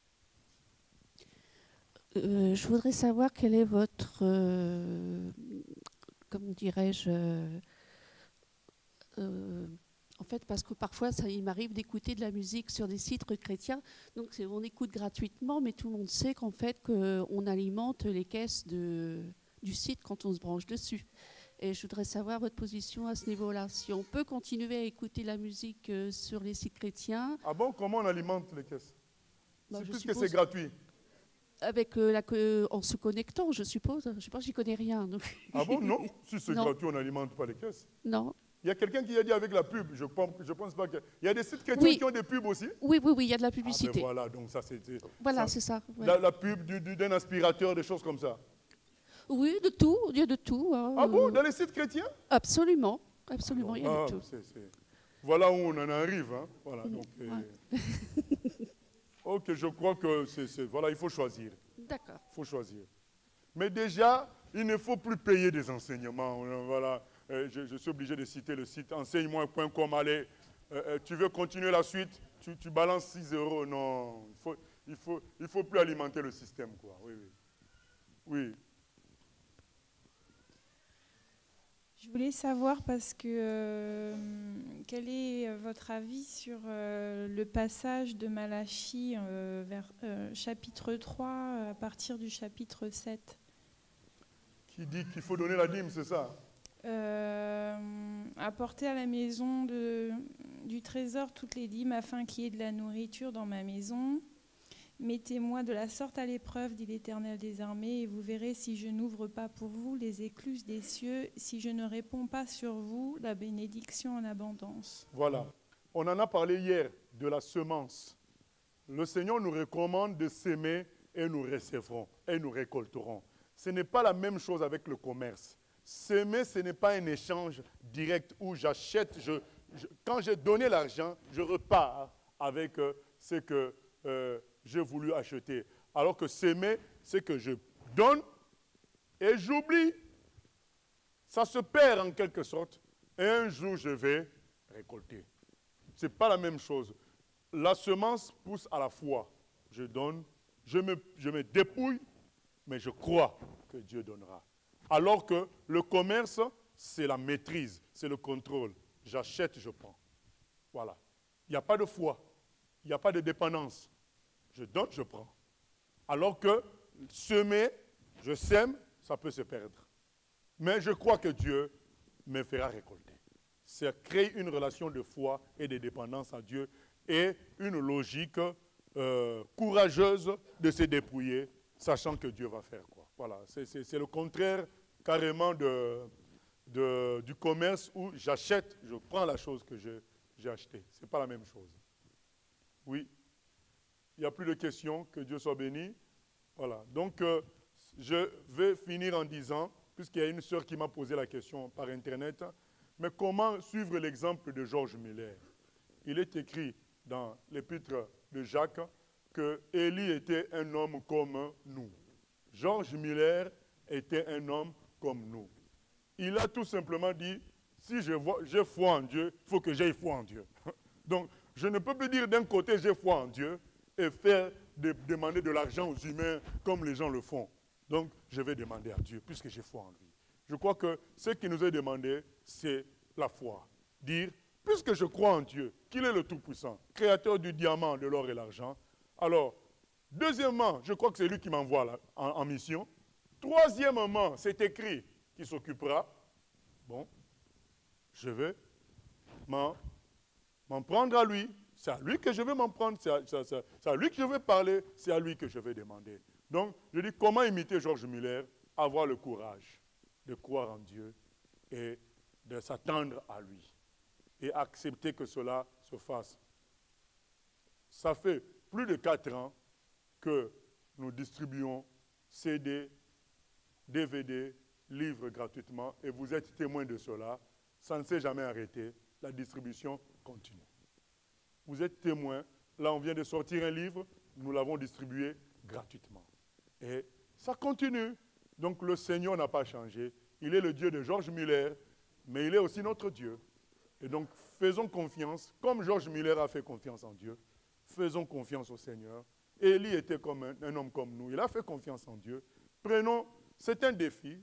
Je voudrais savoir quel est votre, comment dirais-je, en fait, parce que parfois, il m'arrive d'écouter de la musique sur des sites chrétiens, donc on écoute gratuitement, mais tout le monde sait qu'en fait, on alimente les caisses du site quand on se branche dessus. Et je voudrais savoir votre position à ce niveau-là. Si on peut continuer à écouter la musique sur les sites chrétiens. Ah bon, comment on alimente les caisses? Puisque c'est gratuit. Avec en se connectant, je suppose. Je pense que j'y connais rien. Donc. Ah bon, non? Si c'est gratuit, on n'alimente pas les caisses. Non. Il y a quelqu'un qui a dit avec la pub. Je pense pas que... Il y a des sites chrétiens qui ont des pubs aussi? Oui, il y a de la publicité. Ah ben voilà, donc ça c'est... Voilà, c'est ça. Ouais. La pub d'un aspirateur, des choses comme ça. Oui, de tout. Il y a de tout. Hein. Ah bon, dans les sites chrétiens? Absolument. Absolument, il y a de tout. Voilà où on en arrive. Hein. Voilà, donc, ok, je crois que voilà, il faut choisir. D'accord. Il faut choisir. Mais déjà, il ne faut plus payer des enseignements. Voilà. Je suis obligé de citer le site enseigne-moi.com. Allez, tu veux continuer la suite, tu balances 6 €. Non, il faut plus alimenter le système, quoi. Oui. Je voulais savoir parce que quel est votre avis sur le passage de Malachie vers chapitre 3 à partir du chapitre 7 ? Qui dit qu'il faut donner la dîme, c'est ça? Apporter à la maison du trésor toutes les dîmes afin qu'il y ait de la nourriture dans ma maison. Mettez-moi de la sorte à l'épreuve, dit l'Éternel des armées, et vous verrez si je n'ouvre pas pour vous les écluses des cieux, si je ne réponds pas sur vous la bénédiction en abondance. Voilà. On en a parlé hier de la semence. Le Seigneur nous recommande de s'aimer et nous recevrons et nous récolterons. Ce n'est pas la même chose avec le commerce. S'aimer, ce n'est pas un échange direct où j'achète, quand j'ai donné l'argent, je repars avec ce que j'ai voulu acheter. Alors que s'aimer, c'est que je donne et j'oublie. Ça se perd en quelque sorte. Et un jour, je vais récolter. Ce n'est pas la même chose. La semence pousse à la foi. Je donne, je me dépouille, mais je crois que Dieu donnera. Alors que le commerce, c'est la maîtrise, c'est le contrôle. J'achète, je prends. Voilà. Il n'y a pas de foi, il n'y a pas de dépendance. Je donne, je prends. Alors que semer, je sème, ça peut se perdre. Mais je crois que Dieu me fera récolter. C'est créer une relation de foi et de dépendance à Dieu et une logique courageuse de se dépouiller, sachant que Dieu va faire quoi. Voilà, c'est le contraire carrément du commerce où j'achète, je prends la chose que j'ai achetée. Ce n'est pas la même chose. Oui. Il n'y a plus de questions, que Dieu soit béni. Voilà, donc je vais finir en disant, puisqu'il y a une sœur qui m'a posé la question par Internet, mais comment suivre l'exemple de George Muller? Il est écrit dans l'épître de Jacques que Élie était un homme comme nous. George Muller était un homme comme nous. Il a tout simplement dit, si j'ai foi en Dieu, il faut que j'aie foi en Dieu. Donc, je ne peux plus dire d'un côté j'ai foi en Dieu et demander de l'argent aux humains comme les gens le font. Donc, je vais demander à Dieu puisque j'ai foi en lui. Je crois que ce qui nous est demandé, c'est la foi. Dire, puisque je crois en Dieu, qu'il est le Tout-Puissant, créateur du diamant, de l'or et l'argent, alors, deuxièmement, je crois que c'est lui qui m'envoie en mission. Troisièmement, c'est écrit qu'il s'occupera. Bon, je vais m'en prendre à lui. C'est à lui que je vais m'en prendre, c'est à lui que je vais parler, c'est à lui que je vais demander. Donc, je dis, comment imiter George Muller? Avoir le courage de croire en Dieu et de s'attendre à lui. Et accepter que cela se fasse. Ça fait plus de 4 ans que nous distribuons CD, DVD, livres gratuitement, et vous êtes témoins de cela. Ça ne s'est jamais arrêté. La distribution continue. Vous êtes témoins. Là, on vient de sortir un livre, nous l'avons distribué gratuitement. Et ça continue. Donc, le Seigneur n'a pas changé. Il est le Dieu de George Muller, mais il est aussi notre Dieu. Et donc, faisons confiance, comme George Muller a fait confiance en Dieu, faisons confiance au Seigneur. Élie était comme un homme comme nous. Il a fait confiance en Dieu. Prenons, c'est un défi,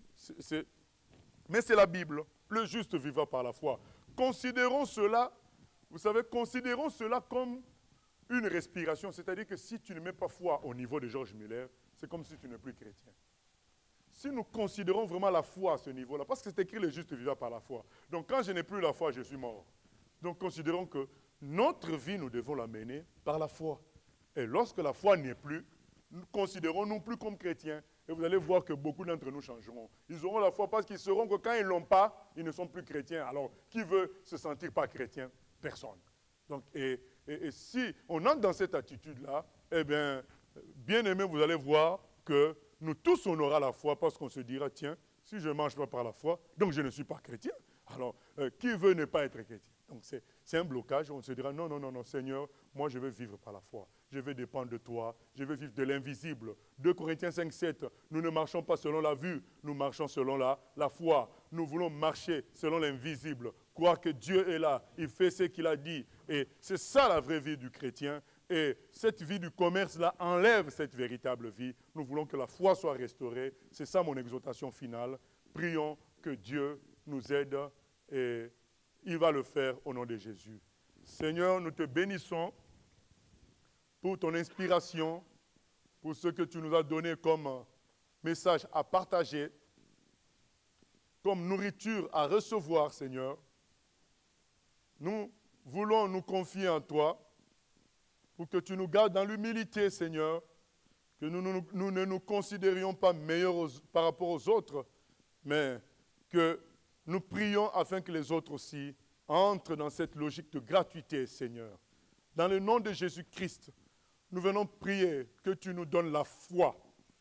mais c'est la Bible. Le juste vivra par la foi. Considérons cela, vous savez, considérons cela comme une respiration. C'est-à-dire que si tu ne mets pas foi au niveau de George Muller, c'est comme si tu n'es plus chrétien. Si nous considérons vraiment la foi à ce niveau-là, parce que c'est écrit le juste vivra par la foi. Donc quand je n'ai plus la foi, je suis mort. Donc considérons que notre vie, nous devons la mener par la foi. Et lorsque la foi n'y est plus, nous considérons nous plus comme chrétiens. Et vous allez voir que beaucoup d'entre nous changeront. Ils auront la foi parce qu'ils sauront que quand ils ne l'ont pas, ils ne sont plus chrétiens. Alors, qui veut se sentir pas chrétien? Personne. Donc, et si on entre dans cette attitude-là, eh bien, bien aimé, vous allez voir que nous tous, on aura la foi parce qu'on se dira, tiens, si je ne mange pas par la foi, donc je ne suis pas chrétien. Alors, qui veut ne pas être chrétien? Donc, c'est un blocage. On se dira, non, non, non, non, Seigneur, moi, je veux vivre par la foi. Je veux dépendre de toi. Je veux vivre de l'invisible. 2 Corinthiens 5, 7, nous ne marchons pas selon la vue, nous marchons selon la foi. Nous voulons marcher selon l'invisible. Croire que Dieu est là, il fait ce qu'il a dit. Et c'est ça la vraie vie du chrétien. Et cette vie du commerce-là enlève cette véritable vie. Nous voulons que la foi soit restaurée. C'est ça mon exhortation finale. Prions que Dieu nous aide et il va le faire au nom de Jésus. Seigneur, nous te bénissons pour ton inspiration, pour ce que tu nous as donné comme message à partager, comme nourriture à recevoir, Seigneur. Nous voulons nous confier en toi pour que tu nous gardes dans l'humilité, Seigneur, que nous ne nous considérions pas meilleurs par rapport aux autres, mais que nous prions afin que les autres aussi entrent dans cette logique de gratuité, Seigneur. Dans le nom de Jésus-Christ, nous venons prier que tu nous donnes la foi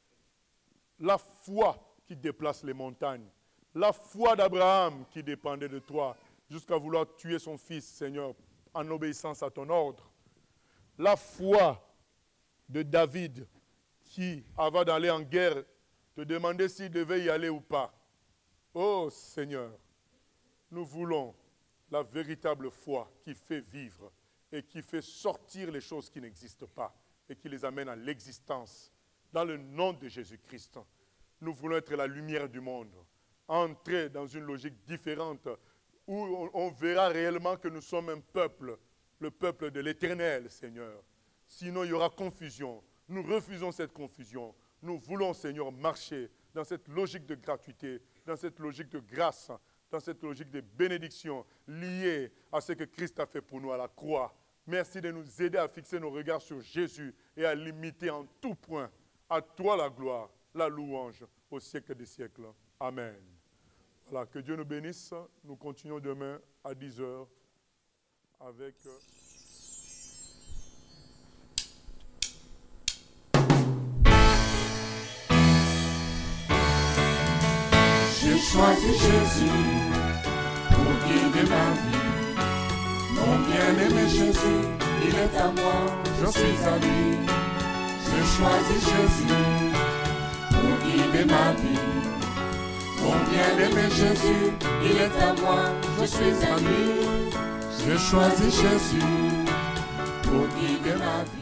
qui déplace les montagnes, la foi d'Abraham qui dépendait de toi, jusqu'à vouloir tuer son fils, Seigneur, en obéissance à ton ordre. La foi de David qui, avant d'aller en guerre, te demandait s'il devait y aller ou pas. Oh Seigneur, nous voulons la véritable foi qui fait vivre et qui fait sortir les choses qui n'existent pas et qui les amène à l'existence. Dans le nom de Jésus-Christ, nous voulons être la lumière du monde, entrer dans une logique différente où on verra réellement que nous sommes un peuple, le peuple de l'Éternel, Seigneur. Sinon, il y aura confusion. Nous refusons cette confusion. Nous voulons, Seigneur, marcher dans cette logique de gratuité, dans cette logique de grâce, dans cette logique de bénédiction liée à ce que Christ a fait pour nous à la croix. Merci de nous aider à fixer nos regards sur Jésus et à l'imiter en tout point. À toi la gloire, la louange au siècle des siècles. Amen. Voilà, que Dieu nous bénisse. Nous continuons demain à 10h avec... J'ai choisi Jésus pour guider ma vie. Mon bien-aimé Jésus, il est à moi, je suis à lui. J'ai choisi Jésus pour guider ma vie. Mon bien-aimé Jésus, il est à moi, je suis à lui. J'ai choisi Jésus pour guider ma vie.